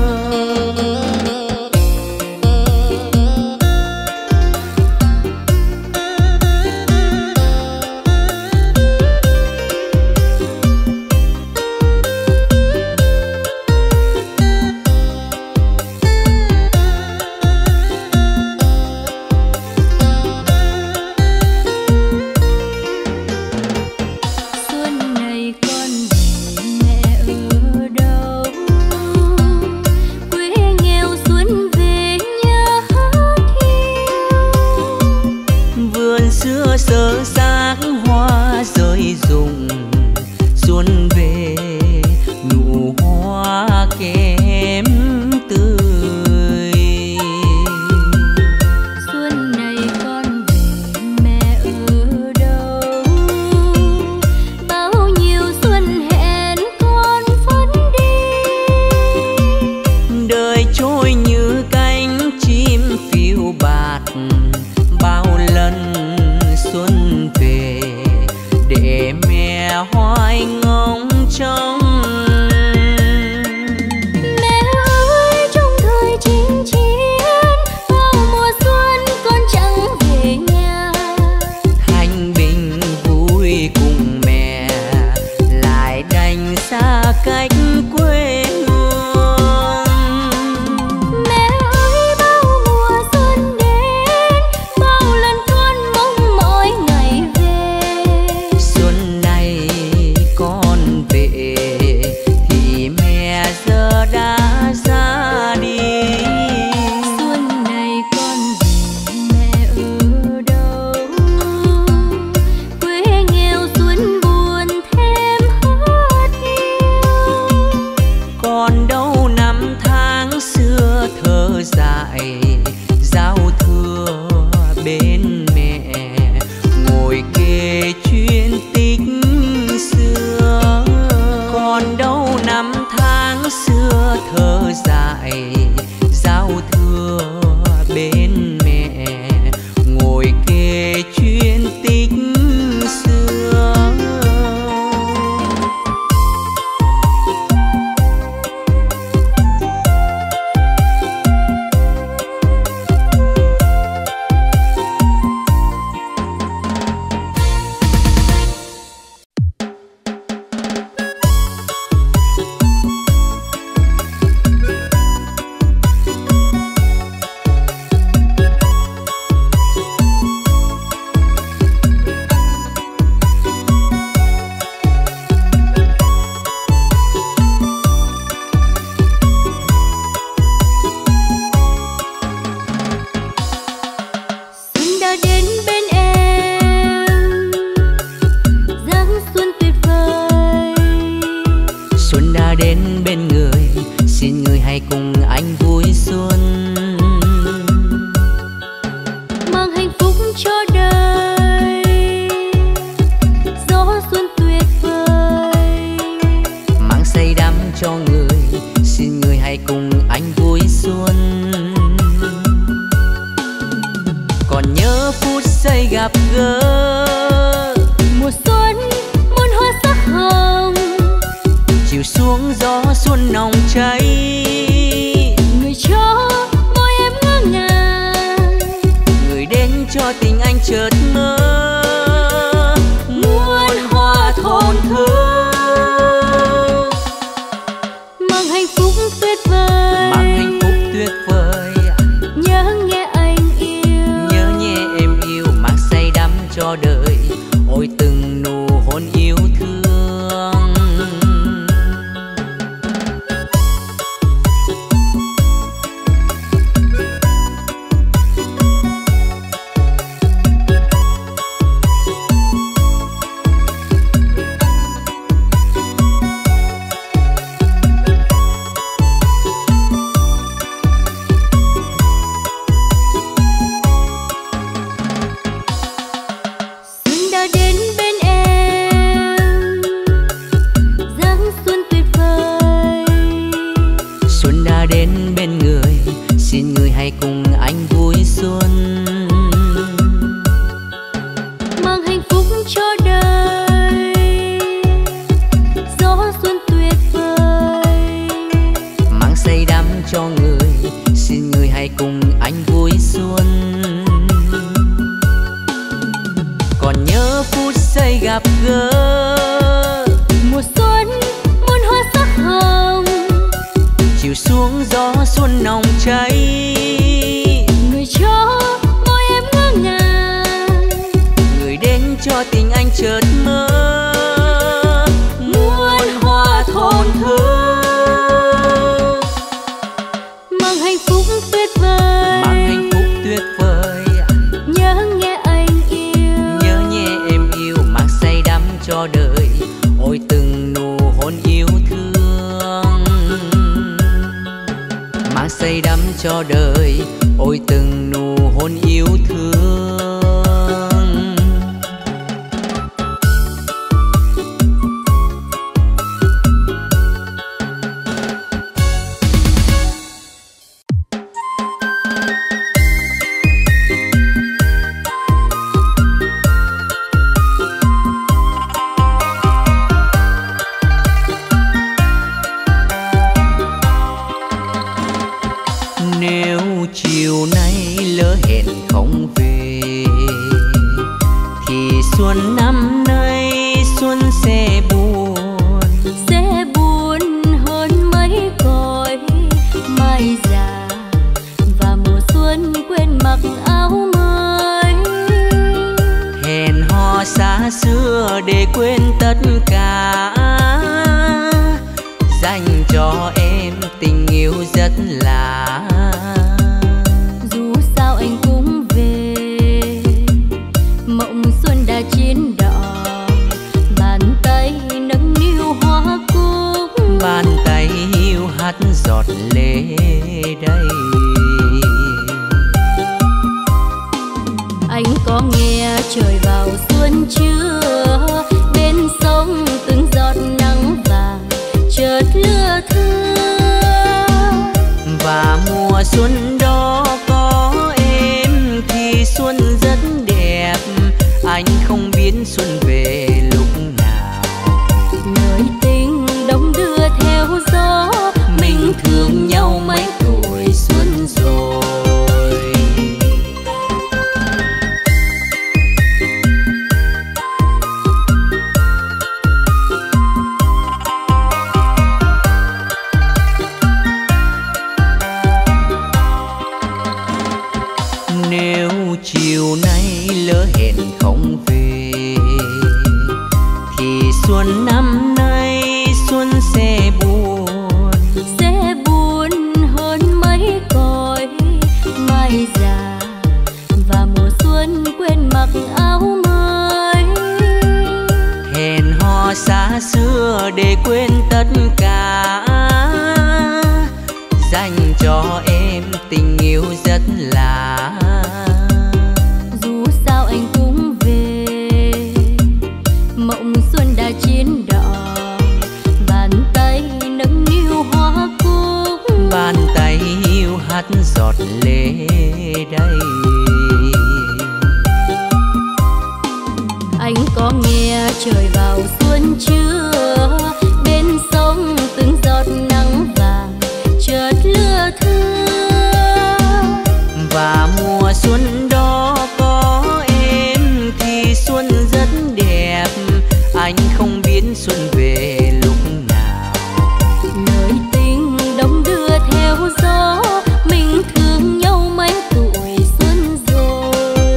Sơ xác hoa rơi rụng, xuân về nụ hoa kém tươi. Xuân này con về mẹ ở đâu, bao nhiêu xuân hẹn con vẫn đi. Đời trôi như cánh chim phiêu bạt, bao lần xuân về để mẹ hoài ngóng trông. Mẹ ơi trong thời chinh chiến, vào mùa xuân con chẳng về nhà. Thanh bình vui cùng mẹ lại đành xa cách quê hương. Mẹ ơi bao mùa xuân đến, bao lần con mong mỏi ngày về. Xuân này con về thì mẹ giờ đã ra đi. Xuân này con về mẹ ở đâu, quê nghèo xuân buồn thêm hết yêu. Còn đâu năm tháng xưa thơ dại, giao thừa bên mẹ, ngồi kể chuyện tích xưa. Còn đâu năm tháng xưa thơ dại, giao thừa bên mẹ, ngồi kể chuyện tích xưa. Xuân đã đến bên em, giáng xuân tuyệt vời. Xuân đã đến bên người, xin người hãy cùng anh vui xuân. Mang hạnh phúc cho đời, gió xuân tuyệt vời. Mang say đắm cho người, xin người hãy cùng anh vui xuân. Còn nhớ phút giây gặp gỡ, Mùa xuân muôn hoa sắc hồng, chiều xuống gió xuân nồng cháy. người cho môi em ngỡ ngàng, Người đến cho tình anh chợt mơ, muôn hoa thổn thức. mang hạnh phúc tuyệt vời. Mang hạnh phúc tuyệt vời, Nhớ nghe anh yêu, nhớ nhé em yêu, mang say đắm cho đời. Ôi từng nụ hôn yêu thương. hạnh phúc cho đời. Gió xuân tuyệt vời mang say đắm cho người, xin người hãy cùng anh vui xuân. Còn nhớ phút giây gặp gỡ, mùa xuân muôn hoa sắc hồng, chiều xuống gió xuân nồng cháy. người cho môi em ngỡ ngàng, người đến cho tình anh chợt mơ. Muôn hoa thổn thức mang hạnh phúc tuyệt vời, mang hạnh phúc tuyệt vời. nhớ nghe anh yêu, Nhớ nhé em yêu, mang say đắm cho đời. Ôi từng nụ hôn yêu thương, mang say đắm cho đời. Ôi từng nụ hôn yêu thương. Nếu chiều nay lỡ hẹn không về, thì xuân năm nay xuân sẽ buồn. sẽ buồn hơn mấy cõi mai già, và mùa xuân quên mặc áo mới. Hẹn hò xa xưa để quên tất cả, dành cho em tình yêu rất lạ. Dù sao anh cũng về, mộng xuân đã chín đỏ, bàn tay nâng niu hoa cúc, Bàn tay hiu hắt giọt lệ đây. anh có nghe trời vào xuân chưa? Bên sông từng giọt nắng vàng chợt lưa thưa, Và mùa xuân đó có em thì xuân rất đẹp. Anh không biết xuân về lúc nào, lời tình đông đưa theo gió, mình thương nhau mấy tuổi xuân rồi. Nếu chiều nay lỡ hẹn không về, thì xuân năm nay xuân sẽ buồn. sẽ buồn hơn mấy cõi mai già, và mùa xuân quên mặc áo mới. Hẹn hò xa xưa để quên tất cả, dành cho em tình yêu rất lạ. Dù sao anh cũng về, mộng xuân đã chín đỏ, bàn tay nâng niu hoa cúc, Bàn tay hiu hắt giọt lệ đây. anh có nghe trời vào xuân chưa? Bên sông từng giọt nắng vàng chợt lưa thưa, Và mùa xuân đó có em thì xuân rất đẹp. Anh không biết xuân về lúc nào, lời tình đông đưa theo gió, mình thương nhau mấy tuổi xuân rồi.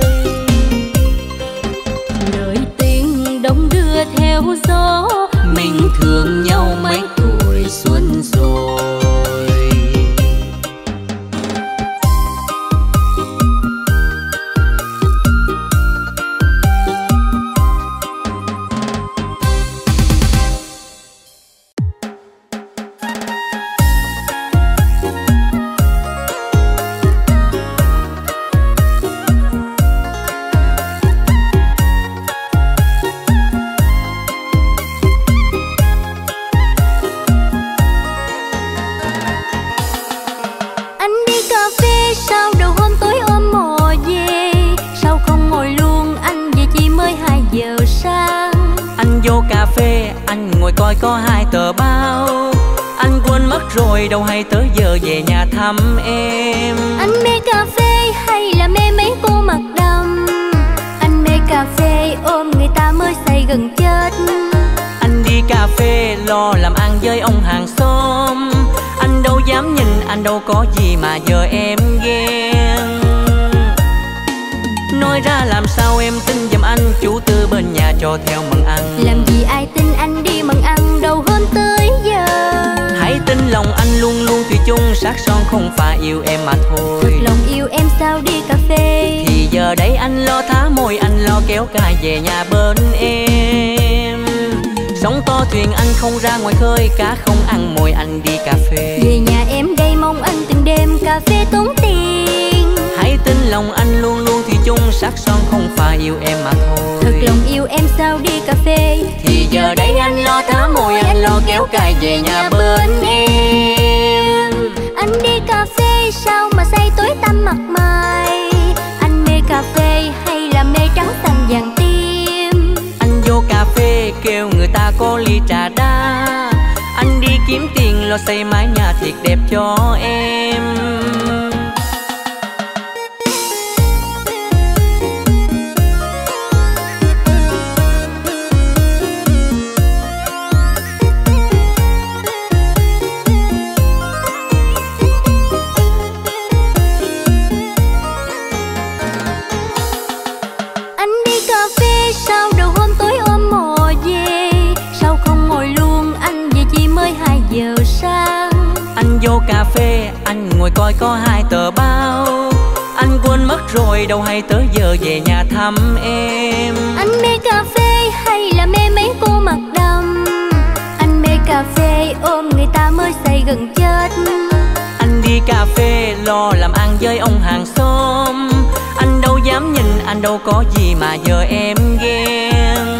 Lời tình đông đưa theo gió, mình thương nhau mấy tuổi xuân rồi. giờ sáng. Anh vô cà phê, anh ngồi coi có hai tờ báo. Anh quên mất rồi đâu hay tới giờ về nhà thăm em. Anh mê cà phê hay là mê mấy cô mặt đầm? Anh mê cà phê ôm người ta mới say gần chết. Anh đi cà phê lo làm ăn với ông hàng xóm. Anh đâu dám nhìn, anh đâu có gì mà giờ em ghen. Nói ra làm sao em tin giùm anh, chủ tư bên nhà cho theo mận ăn. Làm gì ai tin anh đi mận ăn đầu hôm tới giờ. Hãy tin lòng anh luôn luôn thủy chung, sắc son không phải yêu em mà thôi. Thật lòng yêu em sao đi cà phê. Thì giờ đây anh lo thả môi, anh lo kéo cài về nhà bên em. Sóng to thuyền anh không ra ngoài khơi, cá không ăn mồi anh đi cà phê. Về nhà em đây mong anh từng đêm cà phê tốn tiền. Hãy tin lòng anh luôn luôn thủy chung, sắc son không phải yêu em mà thôi. Thật lòng yêu em sao đi cà phê. Thì giờ đây anh lo thả môi, anh lo kéo cài về nhà bên em. Anh đi cà phê sao mà say tối tăm mặt mày. Anh mê cà phê hay là mê trắng xanh vàng tim? Anh vô cà phê kêu người ta có ly trà đá. Anh đi kiếm tiền lo xây mái nhà thiệt đẹp cho em. Anh vô cà phê, anh ngồi coi có hai tờ báo. Anh quên mất rồi đâu hay tới giờ về nhà thăm em. Anh mê cà phê hay là mê mấy cô mặt đầm? Anh mê cà phê ôm người ta mới say gần chết. Anh đi cà phê lo làm ăn với ông hàng xóm. Anh đâu dám nhìn, anh đâu có gì mà giờ em ghen.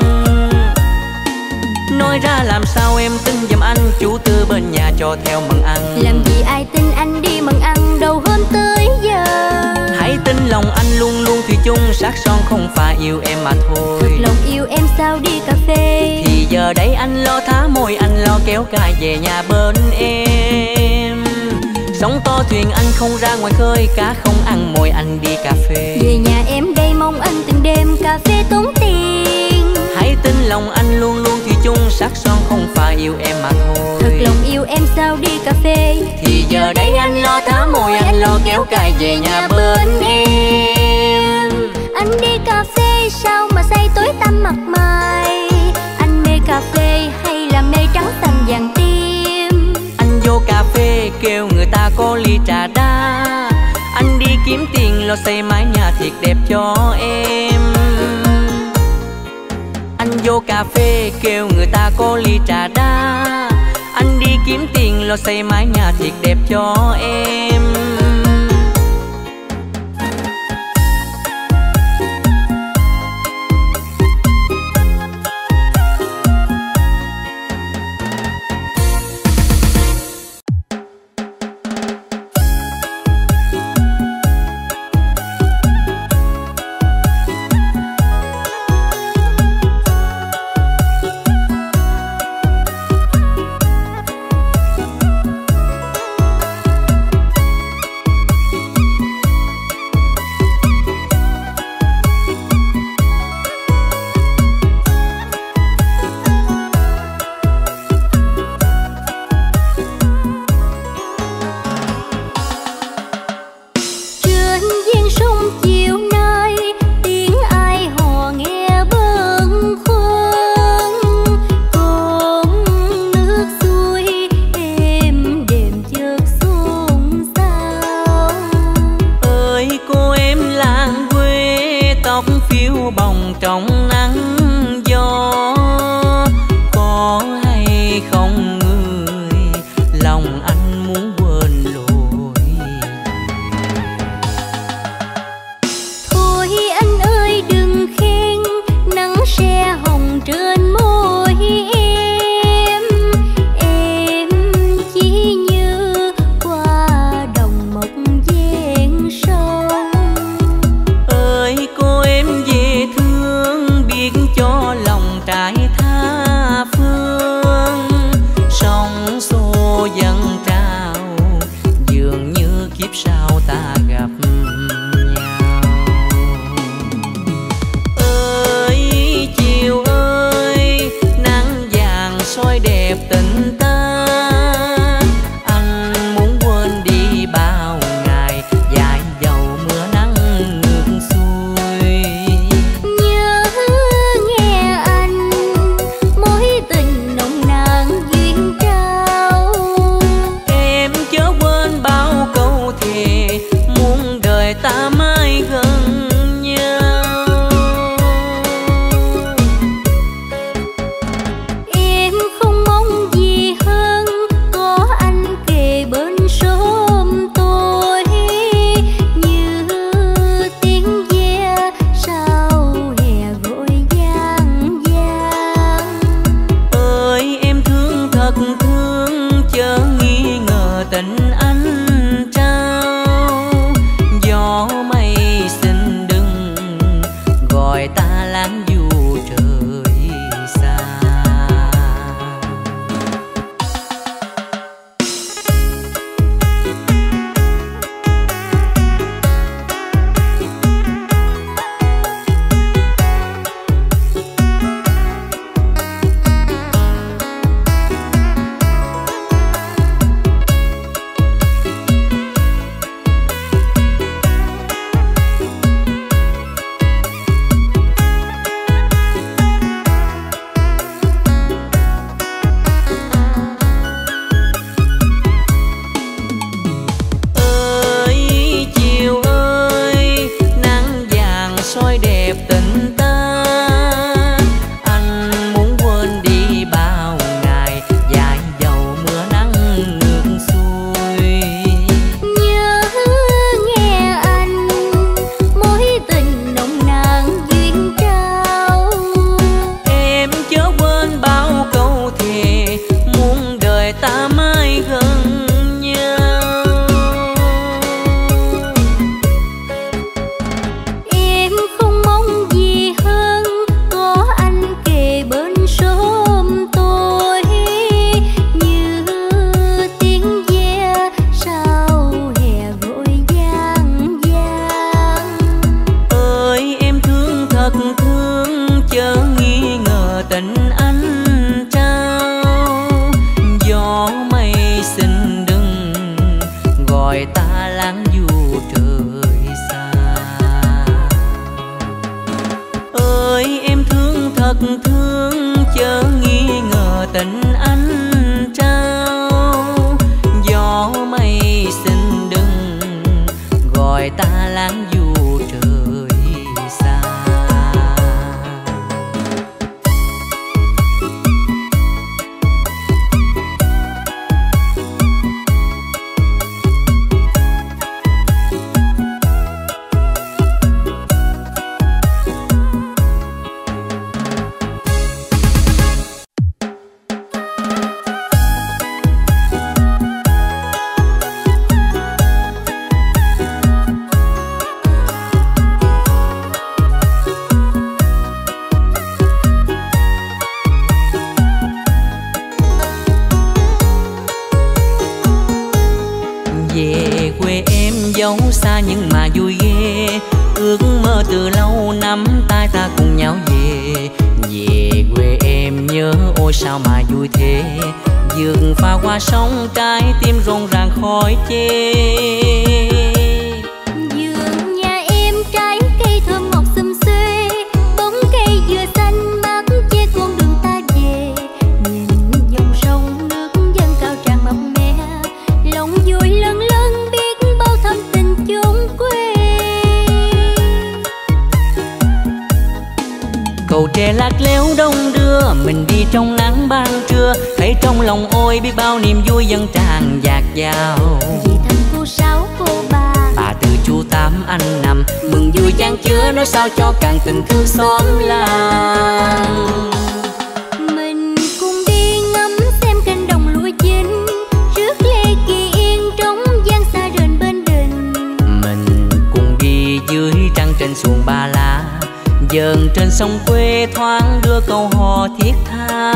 Nói ra làm sao em tin giùm anh, chủ tư bên nhà cho theo mận ăn. Làm gì ai tin anh đi mận ăn đầu hôm tới giờ. Hãy tin lòng anh luôn luôn thủy chung, sắc son không phải yêu em mà thôi. Thật lòng yêu em sao đi cà phê. Thì giờ đây anh lo thả môi, anh lo kéo cài về nhà bên em. Sóng to thuyền anh không ra ngoài khơi, cá không ăn mồi anh đi cà phê. Về nhà em đây mong anh từng đêm cà phê tốn tiền. Hãy tin lòng anh luôn luôn thủy chung, sắc son không phải yêu em mà thôi. Thật lòng yêu em sao đi cà phê. Thì giờ đây anh lo thả môi, anh lo kéo cài về nhà bên em. Anh đi cà phê sao mà say tối tăm mặt mày. Anh mê cà phê hay là mê trắng xanh vàng tim? Anh vô cà phê kêu người ta có ly trà đá. Anh đi kiếm tiền lo xây mái nhà thiệt đẹp cho em. Anh vô cà phê kêu người ta có ly trà đá. Anh đi kiếm tiền lo xây mái nhà thiệt đẹp cho em. tình anh trao. Gió mây xin đừng gọi ta lãng du trời xa. Ơi em thương thật thương chớ nghi ngờ tình anh trao. Gió mây xin đừng gọi ta lãng du trời xa. Dấu xa nhưng mà vui ghê, ước mơ từ lâu nắm tay ta cùng nhau về. Về quê em nhớ ôi sao mà vui thế, vườn pha hoa sông trái tim rộn ràng khói chê. Vườn nhà em trái cây thơm ngọt xum xuê, bóng cây dừa xanh mát che con đường ta về. Nhìn dòng sông nước dâng cao tràn mập mè, lòng vui lân lân biết bao thâm tình chốn quê. Cầu tre lạc léo đông đưa mình đi trong nắng ban trưa, thấy trong lòng ôi biết bao niềm vui dâng tràn dạt dào. Vì thăm cô sáu cô ba, bà từ chú tám anh năm, mừng vui chan chứa nói sao cho càng tình thương xóm làng. mình cùng đi ngắm xem cánh đồng lúa chín, rước lê kỳ yên trong gian xa rền bên đình. Mình cùng đi dưới trăng trên xuồng ba lá, dần trên sông quê thoáng đưa câu hò thiết tha.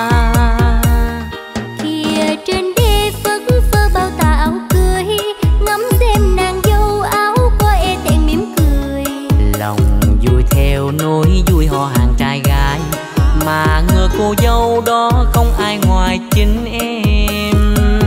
Kìa trên đê phất phơ bao tà áo cưới, ngắm xem nàng dâu áo có e thẹn mỉm cười. Lòng vui theo nối vui hò hàng trai gái, mà ngờ cô dâu đó không ai ngoài chính em.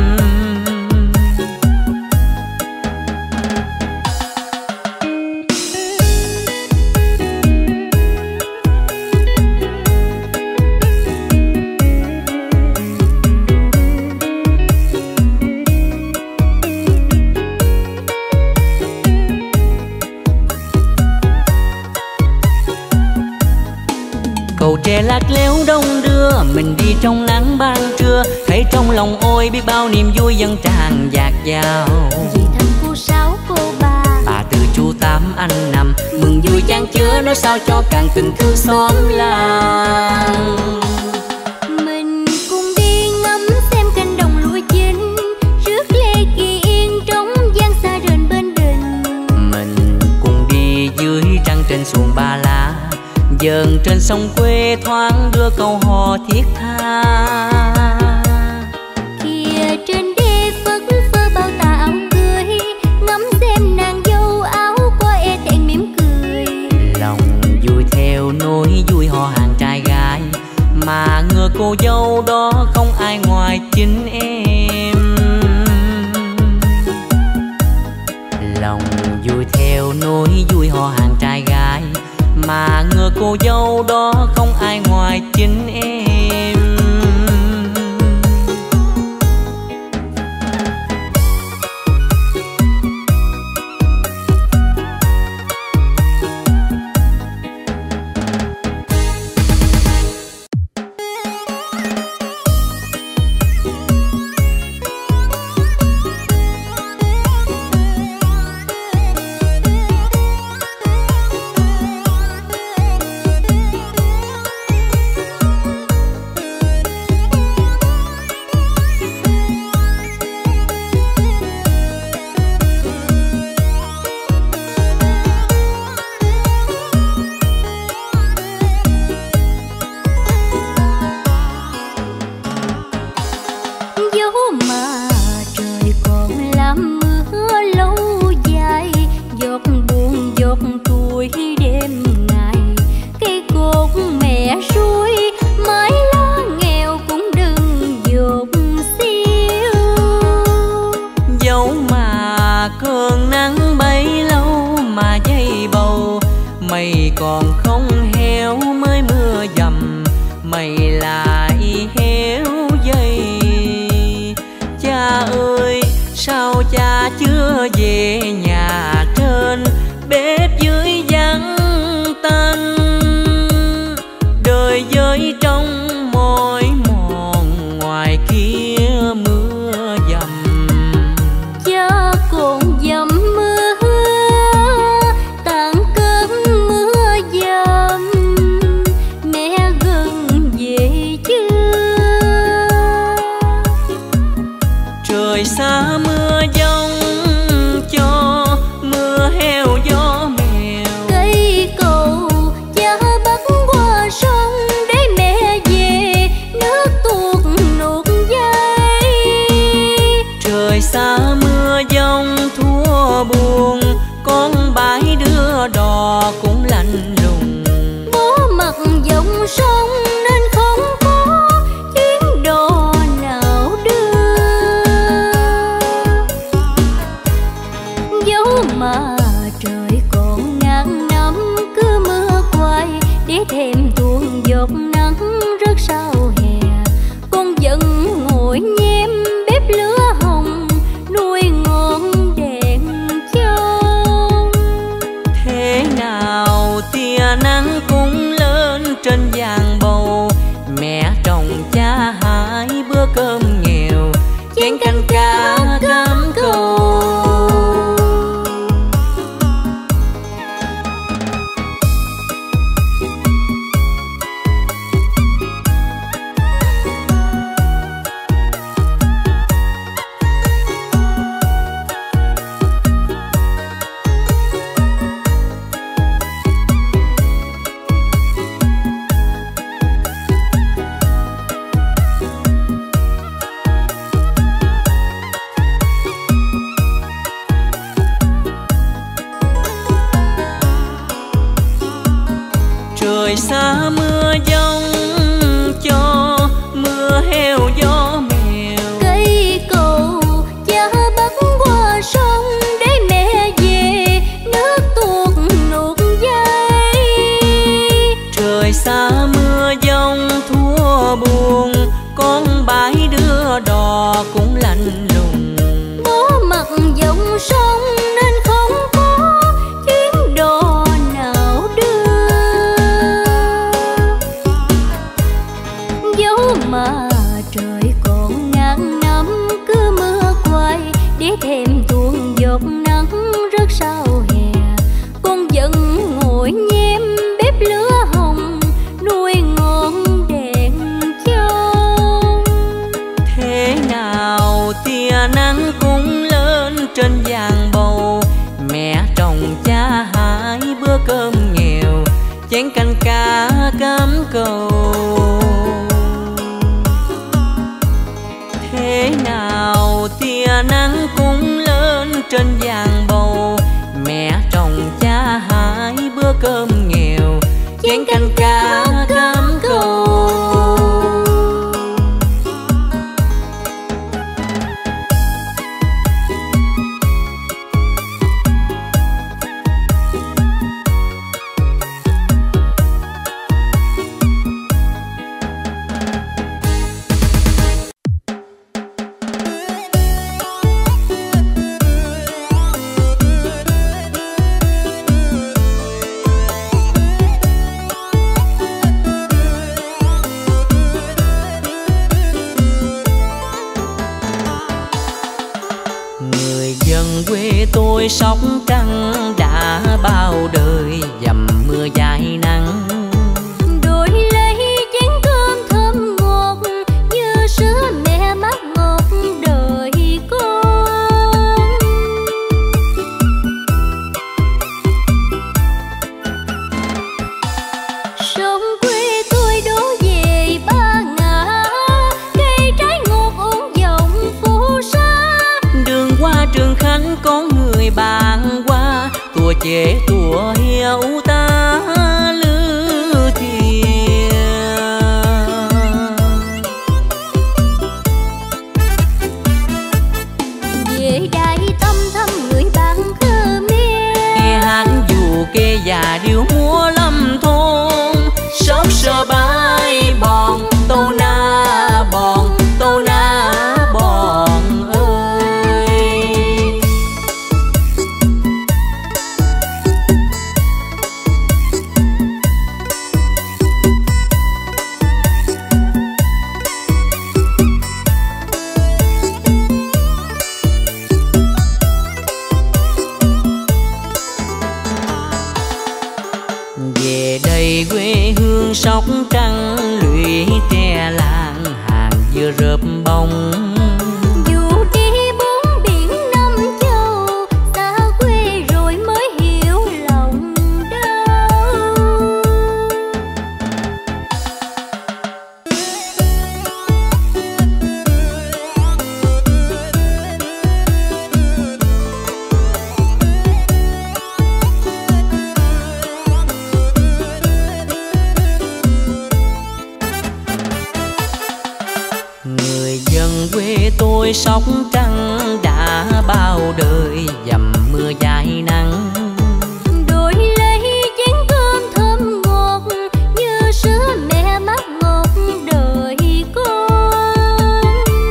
Cầu tre lạc léo đông đưa mình đi trong nắng ban trưa, thấy trong lòng ôi biết bao niềm vui dâng tràn dạt dào. Vì thăm cô sáu cô ba, bà từ chú tám anh năm, mừng vui chan chứa nói sao cho càng tình thương xóm làng. mình cùng đi ngắm xem cánh đồng lúa chín, rước lê kỳ yên trong gian xa rền bên đình. Mình cùng đi dưới trăng trên xuồng ba lá, dần trên sông quê thoáng đưa câu hò thiết tha. Kìa trên đê phất phơ bao tà áo cưới, ngắm xem nàng dâu áo có e thẹn mỉm cười. Lòng vui theo nối vui hò hàng trai gái, mà ngờ cô dâu đó không ai ngoài chính em. Lòng vui theo nối vui hò hàng trai gái, mà ngờ cô dâu đó không ai ngoài chính em. rơi trong mỏi mòn, ngoài kia mưa dầm. Cha còn dầm mưa tàn cơn mưa dầm, mẹ gần về chưa? Trời xa mưa giông cho mưa heo gió mèo. Cây cầu cha bắt qua sông để mẹ về, nước tuột nụt dây. Trời xa mưa giông thua buồn, con bãi đưa đò cũng lạnh lùng. Bố mặt dòng sông nên không có chuyến đò nào đưa. Dẫu mà trời còn ngàn năm cứ mưa quay, để thêm tuôn giọt nắng rất sao hè. Con vẫn ngồi nhem bếp lửa hồng, nuôi ngọn đèn chông. Thế nào tia nắng cũng lên trên giàn bầu, mẹ trồng cha hai bữa cơm nghèo, chén canh cá cám cầu. Trời xa mưa giông cho mưa heo gió mèo. Cây cầu cha bắt qua sông để mẹ về, nước tuột nụt dây. Trời xa mưa giông thua buồn, con bãi đưa đò cũng lạnh lùng. Bố mặt dòng sông nên không có chuyến đò nào đưa. Dẫu mà trời còn ngàn năm cứ mưa quay, để thêm tuôn giọt nắng rất sao hè. Con vẫn ngồi nhem bếp lửa hồng, nuôi ngọn đèn chông. Thế nào tia nắng cũng lên trên giàn bầu, mẹ trồng cha hai bữa cơm nghèo, chén canh cá cám cầu. Thế nào tia nắng cũng lên trên giàn bầu, mẹ trồng cha hai bữa cơm nghèo, chén canh cá cám cầu. Quê tôi Sóc Trăng đã bao đời dầm mưa dài nắng. Đổi lấy chén cơm thơm ngọt như sữa mẹ mát ngọt đời con. Sông quê tôi đổ về Ba Ngã, cây trái ngọt ôn dòng phù sa. Đường qua Trường Khánh có người bạn qua, tua chế tua hiếu ta lư thiền. Về đại tâm thăm người bạn Khmer, nghe hát dù kê già điệu múa lâm thôn. Sóc sơ bái bòn tô na bòn tô na bòn ơi. chưa rợp bóng. Dù đi bốn biển năm châu, xa quê rồi mới hiểu lòng đau. Người dân quê tôi Sóc Trăng đã bao đời dầm mưa dài nắng. Đổi lấy chén cơm thơm ngọt như sữa mẹ mát ngọt đời con.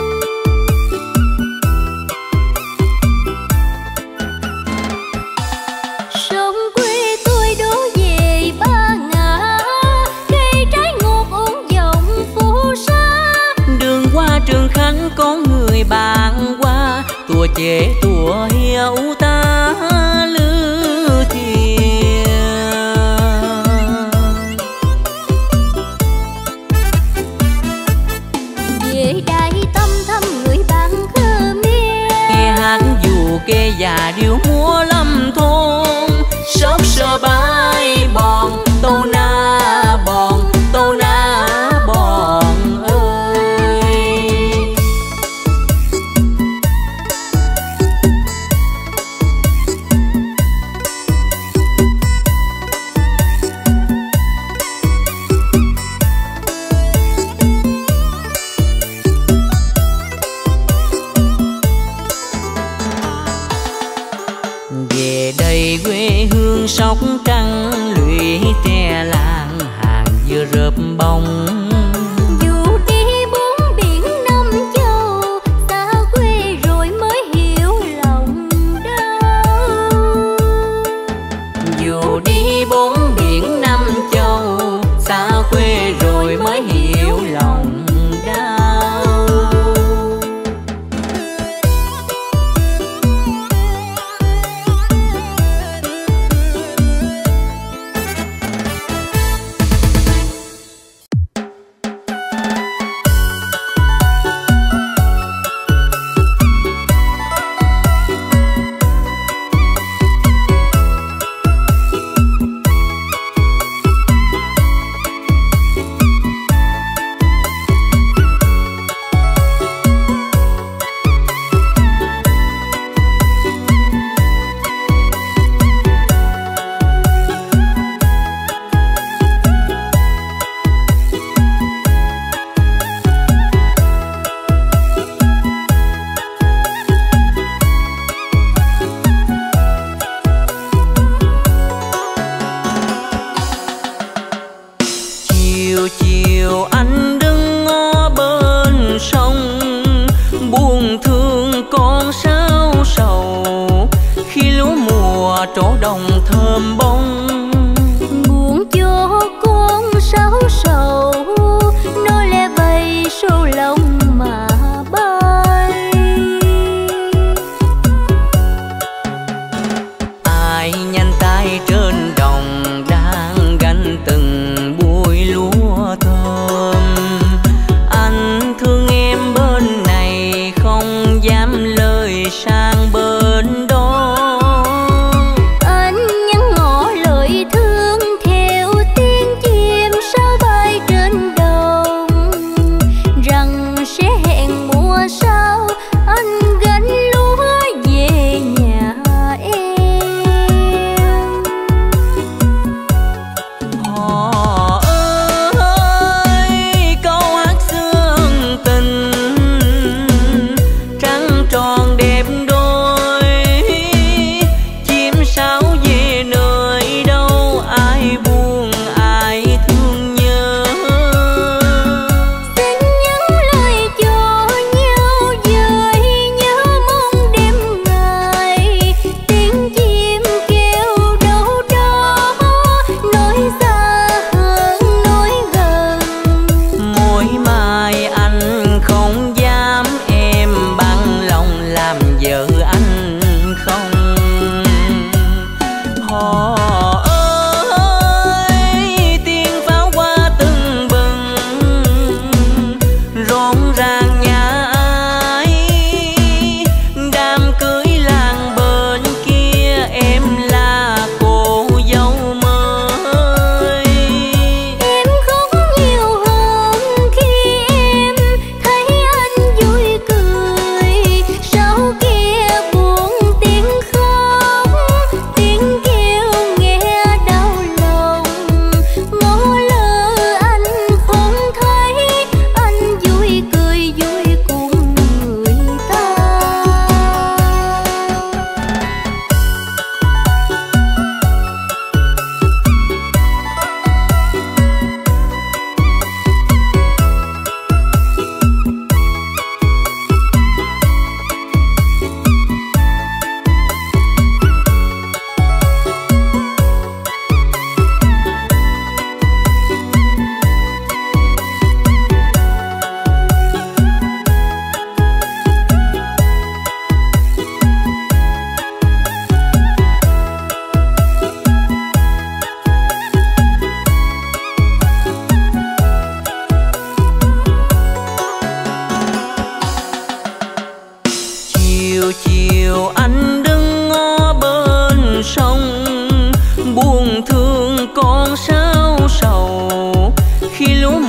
Sông quê tôi đổ về Ba Ngã, cây trái ngọt uống dòng phố xa. Đường qua Trường Khánh có người bạn qua, tua chế tua hiếu ta lư thiền. Về Đại Tâm thăm người bạn Khmer, Nghe hát dù kê già điệu múa lâm thôn. Sóc sơ bái bòn tô na bòn tô na bòn ơi. Về đây quê hương Sóc Trăng lụy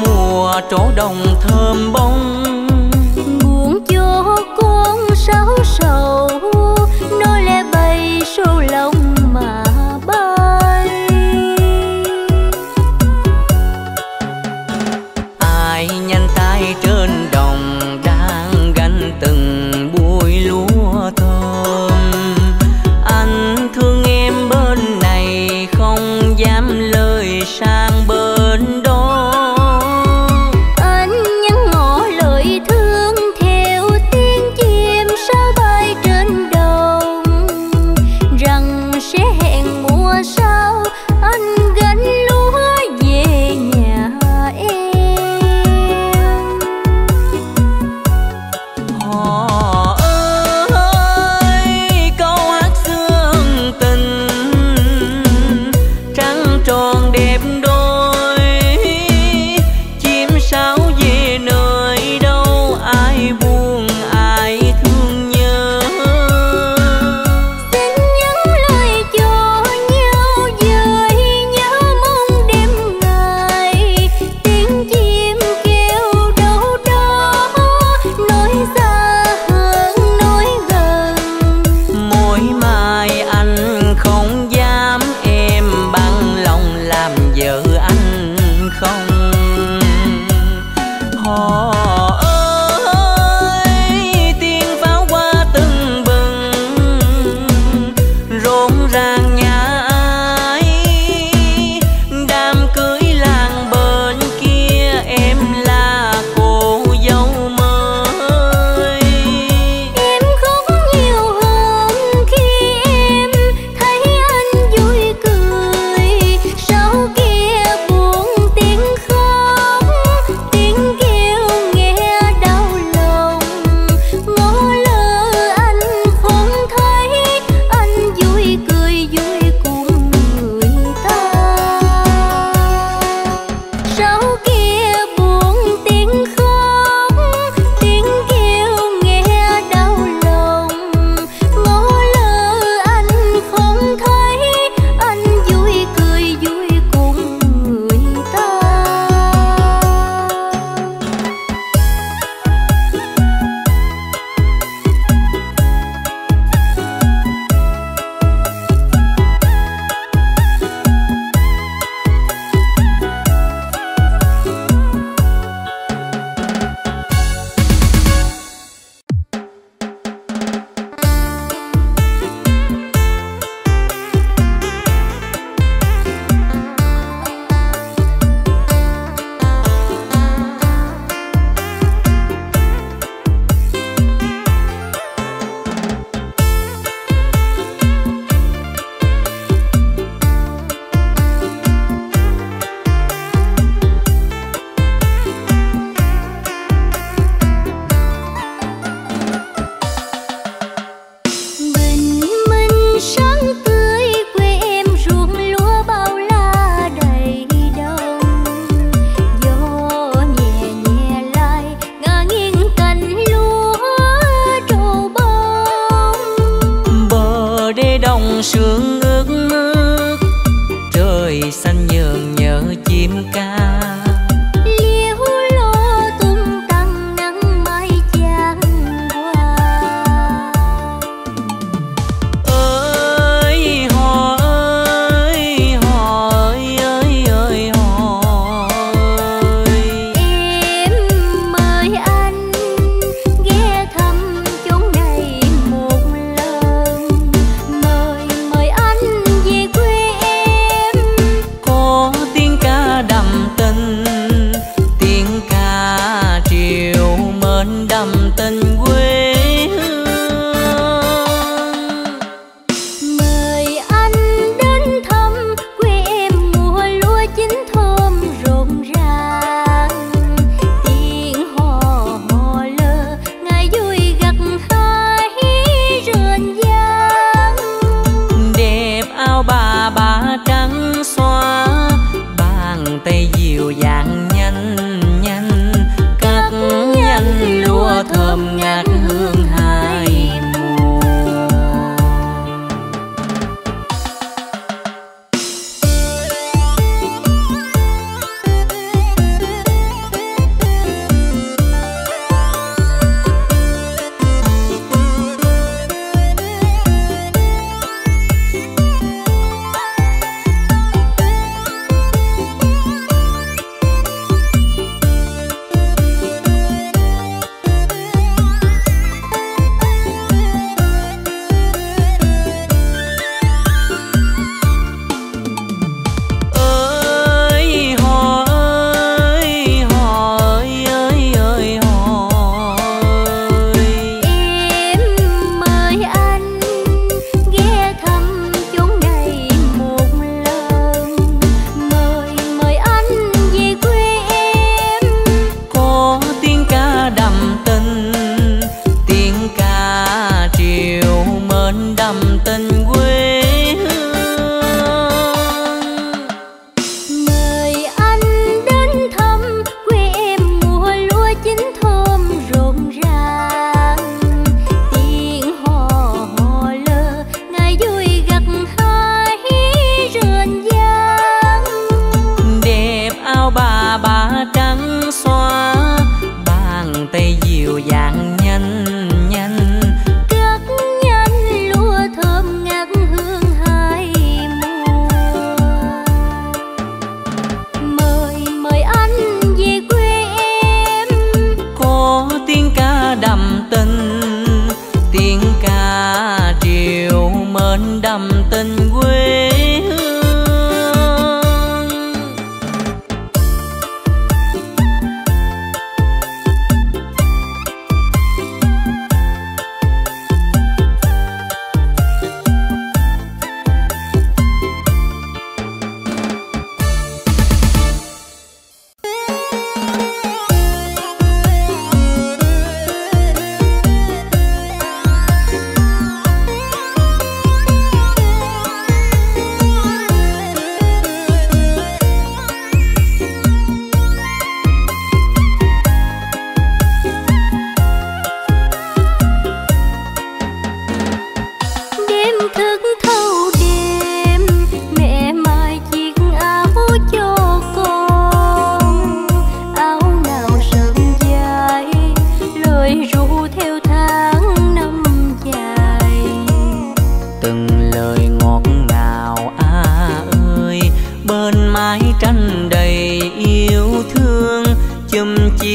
mùa trổ đồng thơm bông. Buồn cho con sáo sầu, nói lẽ bay sâu lòng mà bay. Ai nhanh tay trên đồng đang gánh từng bụi lúa thơm. Anh thương em bên này không dám lời sang bên đó. Anh nhắn ngỏ lời thương theo tiếng chim sao bay trên đồng, rằng sẽ hẹn mùa sau anh gánh lúa về nhà em.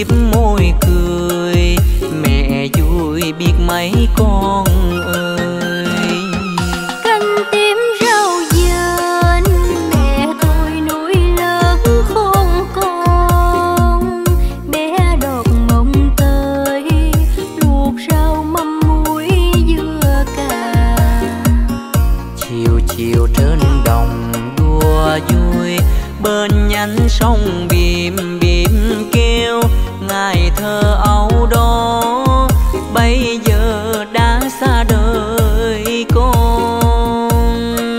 tiếp môi cười. Mẹ vui biết mấy con ơi. Canh tím rau dền mẹ tôi nuôi lớn khôn con. Bé đọt mồng tơi luộc rau mắm muối dưa cà. Chiều chiều trên đồng đua vui, bên nhánh sông bìm bìm kêu. Ngày thơ ấu đó bây giờ đã xa đời con.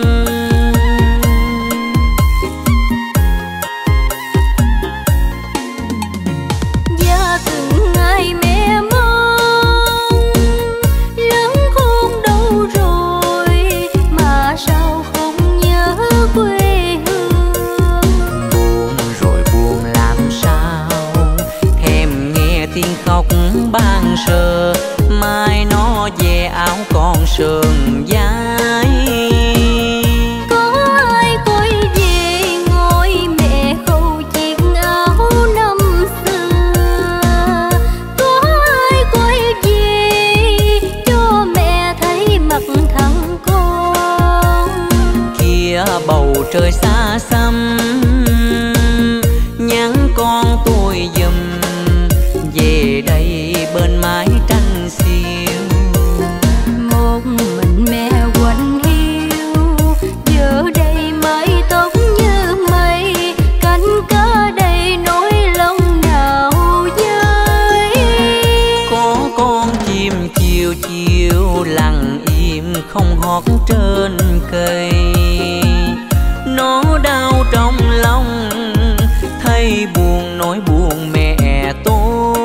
Và từng ngày mẹ mong lớn khôn đâu rồi mà sao không nhớ quê hương. Buồn rồi buồn làm sao, thèm nghe tiếng khóc ban sơ. Mai nó về áo con sườn vai. Có ai quay về ngồi mẹ khâu chiếc áo năm xưa. Có ai quay về cho mẹ thấy mặt thằng con. Kia bầu trời xa xăm nhắn con tôi giùm. Về đây bên mái tranh xiêu. Một mình mẹ quạnh hiu, giờ đây mái tóc như mây. Cánh cá đầy nỗi lòng nào dơi. Có con chim chiều chiều lặng im không hót trên cây. Nó đau trong lòng thấy buồn nỗi buồn mẹ tôi.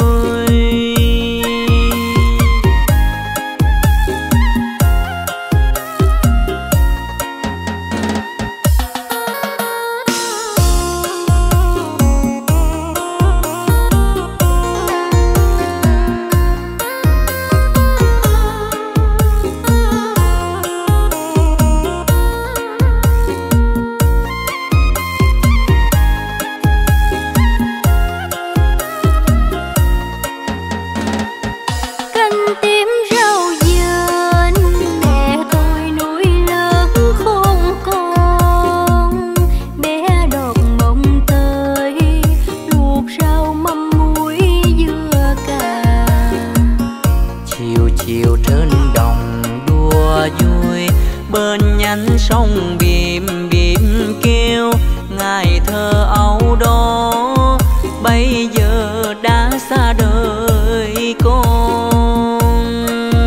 Bên nhánh sông bìm bìm kêu. Ngày thơ ấu đó bây giờ đã xa đời con.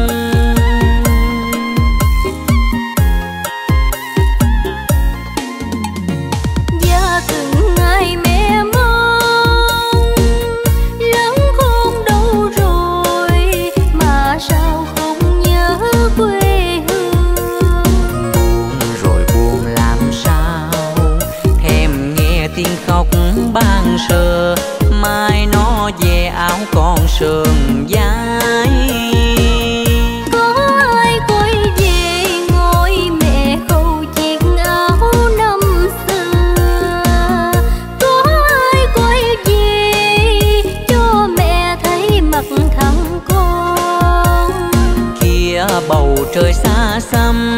Và từng ngày mẹ mong lớn khôn đâu rồi mà sao không nhớ quê hương. Rồi buồn làm sao, thèm nghe tiếng khóc ban sơ. Mai nó về áo con sườn vai. Có ai quay về ngồi mẹ khâu chiếc áo năm xưa. Có ai quay về cho mẹ thấy mặt thằng con. Kia bầu trời xa xăm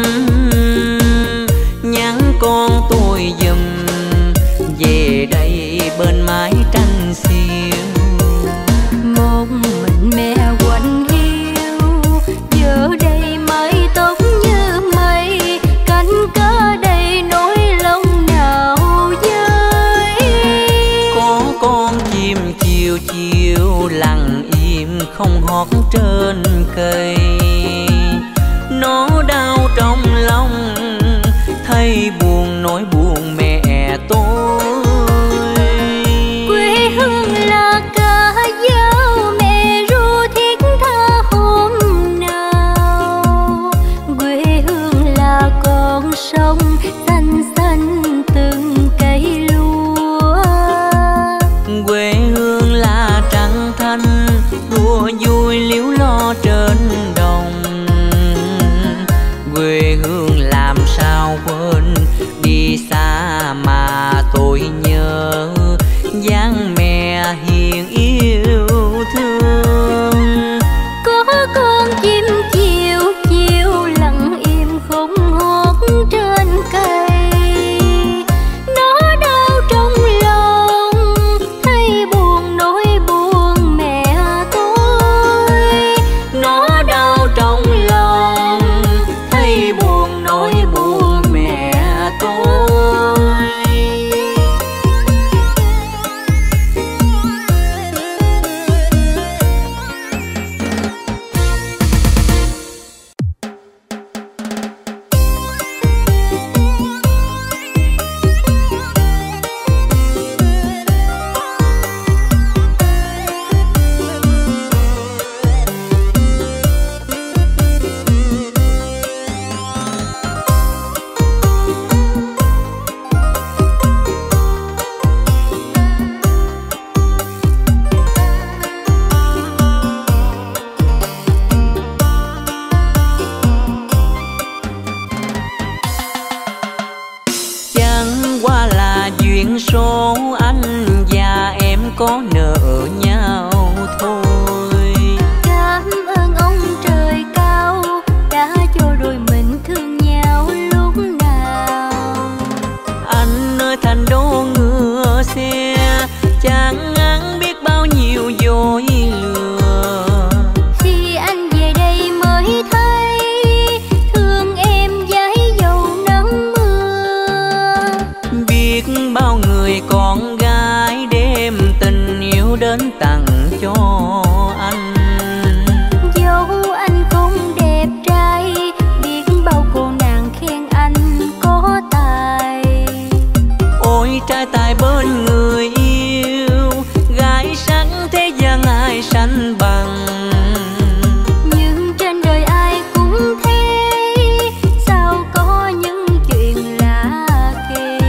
nhắn con tôi giùm. Về đây bên mái tranh xiêu. Một mình mẹ quạnh hiu, giờ đây mái tóc như mây. Cánh cá đầy nỗi lòng nào dơi. Có con chim chiều chiều lặng im không hót trên cây. Nó đau trong lòng thấy buồn nỗi buồn mẹ tôi. Quê hương là ca dao mẹ ru thiết tha hôm nào. Quê hương là con sông xanh xanh từng cây lúa. Quê hương là trăng thanh đùa vui liếu lo trên đồng. Quê hương làm sao quên đi xa mà tôi nợ nhau thôi. Cảm ơn ông trời cao đã cho đôi mình thương nhau lúc nào. Anh nơi thành đô ngựa xe chẳng ngắn biết bao nhiêu dối lừa. Khi anh về đây mới thấy thương em giấy dầu nắng mưa. Biết bao người con gái đem tình yêu đến tặng cho anh. Dẫu anh không đẹp trai, biết bao cô nàng khen anh có tài. Ôi trai tài bên người yêu, gái sắc thế gian ai sánh bằng. Nhưng trên đời ai cũng thế, sao có những chuyện lạ kỳ.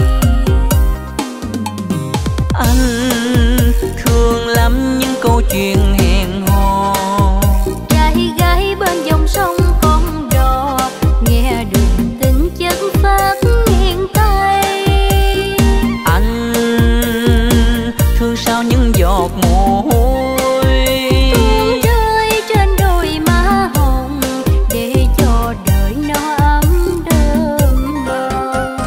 Anh thương lắm những câu chuyện hẹn hò. Trai gái bên dòng sông con đò, nghe được tình chất phát nghiêng tay. Anh thương sao những giọt mồ hôi Tuôn rơi trên đôi má hồng, để cho đời nó ấm đơm bồng.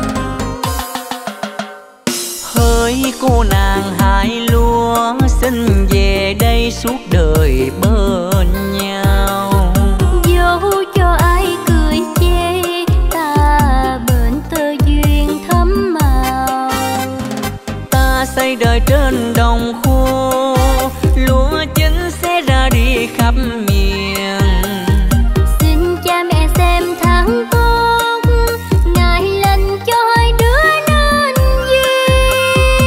hỡi cô nàng hai lúa, xin về đây suốt đời bên nhau. Dẫu cho ai cười chê, ta bên tơ duyên thắm màu. Ta xây đời trên đồng khô, lúa chín sẽ ra đi khắp miền. Xin cha mẹ xem tháng tốt, ngày lành cho hai đứa nên duyên.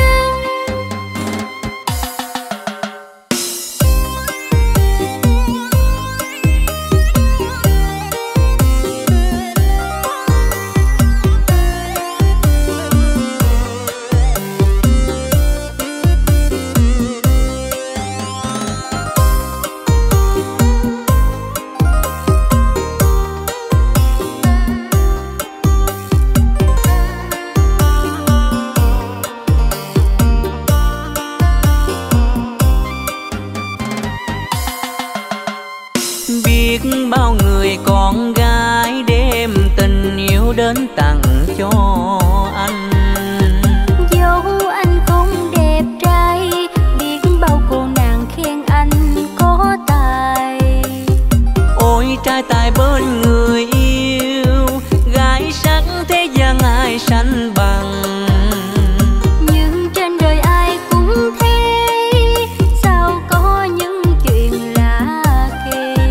Biết bao người con gái đem tình yêu đến tặng cho anh. Dẫu anh không đẹp trai, biết bao cô nàng khen anh có tài. Ôi trai tài bên người yêu, gái sắc thế gian ai sánh bằng. Nhưng trên đời ai cũng thế, sao có những chuyện lạ kỳ.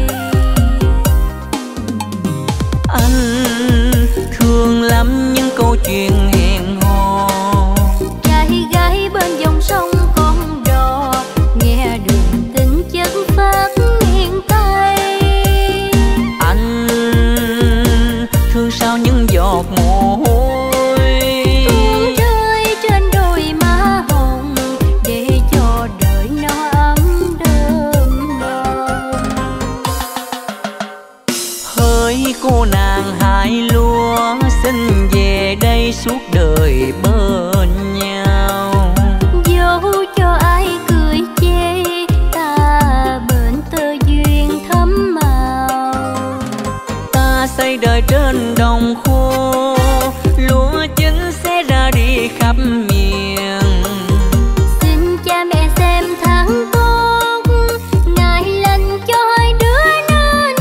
Anh thương lắm những câu chuyện hẹn hò. Trai gái bên dòng sông con đò, nghe được tình chất phát nghiêng tay. Anh thương sao những giọt mồ hôi Tuôn rơi trên đôi má hồng, để cho đời nó ấm đơm bồng. hỡi cô nàng hai lúa, xin về đây suốt đời bên nhau. Dẫu cho ai cười chê, ta bên tơ duyên thắm màu. Ta xây đời trên đồng khô, lúa chín sẽ ra đi khắp miền. Xin cha mẹ xem tháng tốt, ngày lành cho hai đứa nên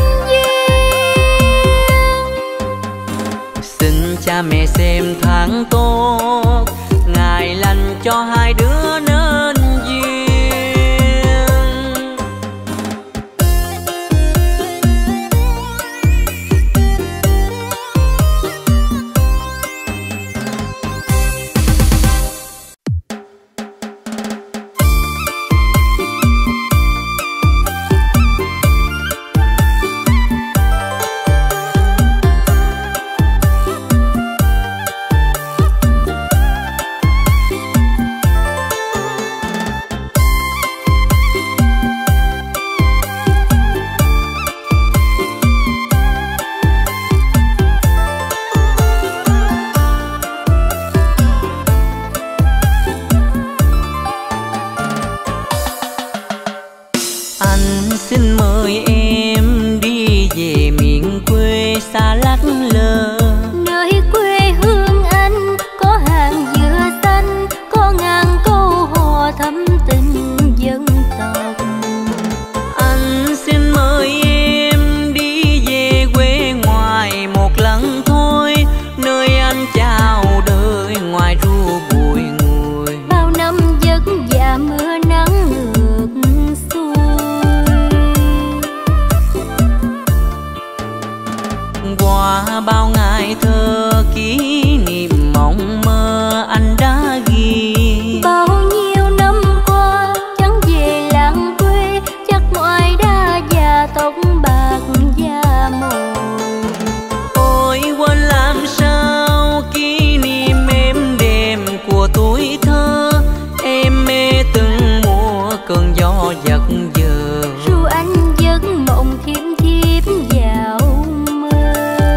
duyên. Xin cha mẹ xem tháng tốt, ngày lành cho hai đứa nên duyên. xin mời em đi về miền quê xa lắc lơ. Nơi quê hương anh có hàng dừa xanh, có ngàn câu hò thắm tình dân tộc. Anh xin mời em đi về quê ngoài một lần thôi, nơi anh chào đời ngoài ru bụi ngùi. Bao năm vất vả mưa nắng ngược xuôi, qua bao ngày thơ kỷ niệm mộng mơ anh đã ghi. bao nhiêu năm qua chẳng về làng quê, chắc ngoại đã già tóc bạc da mồi. Ôi quên làm sao kỷ niệm êm đềm của tuổi thơ, em mê từng mùa cơn gió giật giờ. Ru anh giấc mộng thiếp thiếp vào mơ.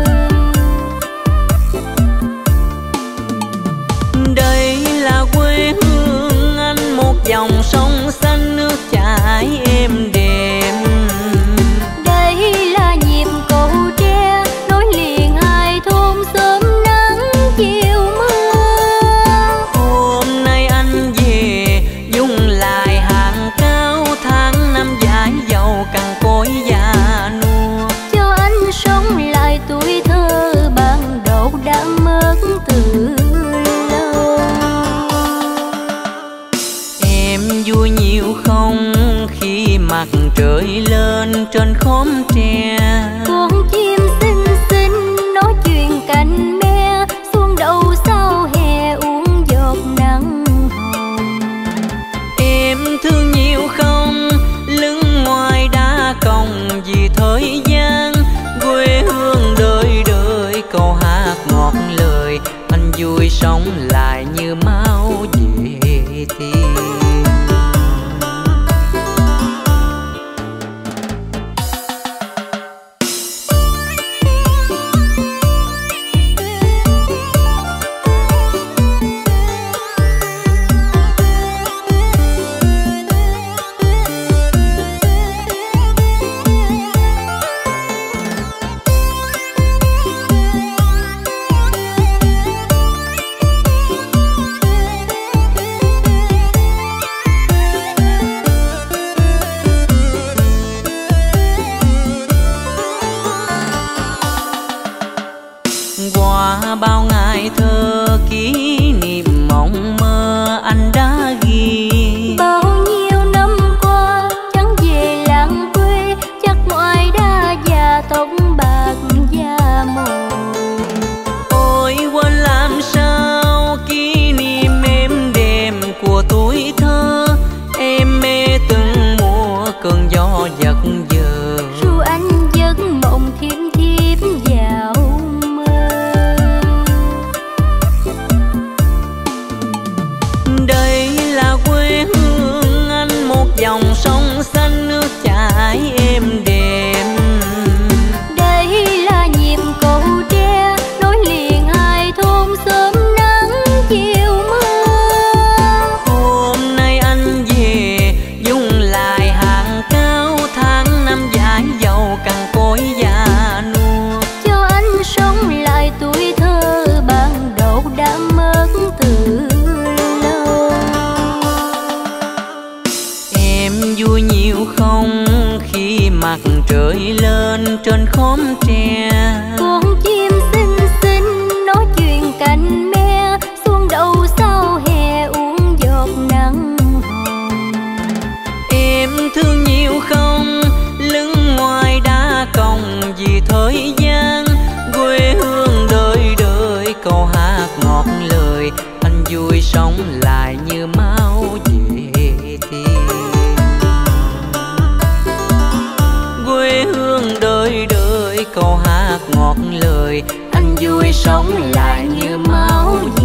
Đây là quê hương anh, một dòng sông xanh nước chảy êm đềm. Đây là nhịp cầu tre nối liền hai thôn sớm nắng chiều mưa. Hôm nay anh về dung lại hàng cao, tháng năm dài giàu cằn cỗi già nua. Cho anh sống lại tuổi thơ ban đầu đã mất từ lâu. Em vui nhiều không khi mặt trời lên trên khóm tre. Con chim xinh xinh nói chuyện cành me, xuân đầu sau hè uống giọt nắng hồng. Em thương nhiều không lưng ngoài đá còng vì thời gian. Quê hương đời đời câu hát ngọt lời, anh vui sống lại như máu về tim. Qua bao ngày thơ kỷ niệm mộng mơ anh đã ghi. Bao nhiêu năm qua chẳng về làng quê, chắc ngoại đã già tóc bạc da mồi. Ôi quên làm sao kỷ niệm êm đềm của tuổi thơ, em mê từng mùa cơn gió giật giờ. Ru anh giấc mộng thiếp thiếp vào mơ. Đây là quê hương anh, một dòng sông xanh nước chảy êm đềm. Đây là nhịp cầu tre nối liền hai thôn sớm nắng chiều mưa. Hôm nay anh về dung lại hàng cao, tháng năm dài giàu cằn cỗi già nua. Cho anh sống lại tuổi thơ ban đầu đã mất từ lâu. Em vui nhiều không khi mặt trời lên trên khóm tre. Con chim xinh xinh nói chuyện cành me, xuân đầu sau hè uống giọt nắng hồng. Em thương nhiều không lưng ngoài đá còng vì thời gian. Quê hương đời đời câu hát ngọt lời, anh vui sống lại như máu về tim. Quê hương đời đời câu hát ngọt lời, anh vui sống lại như máu về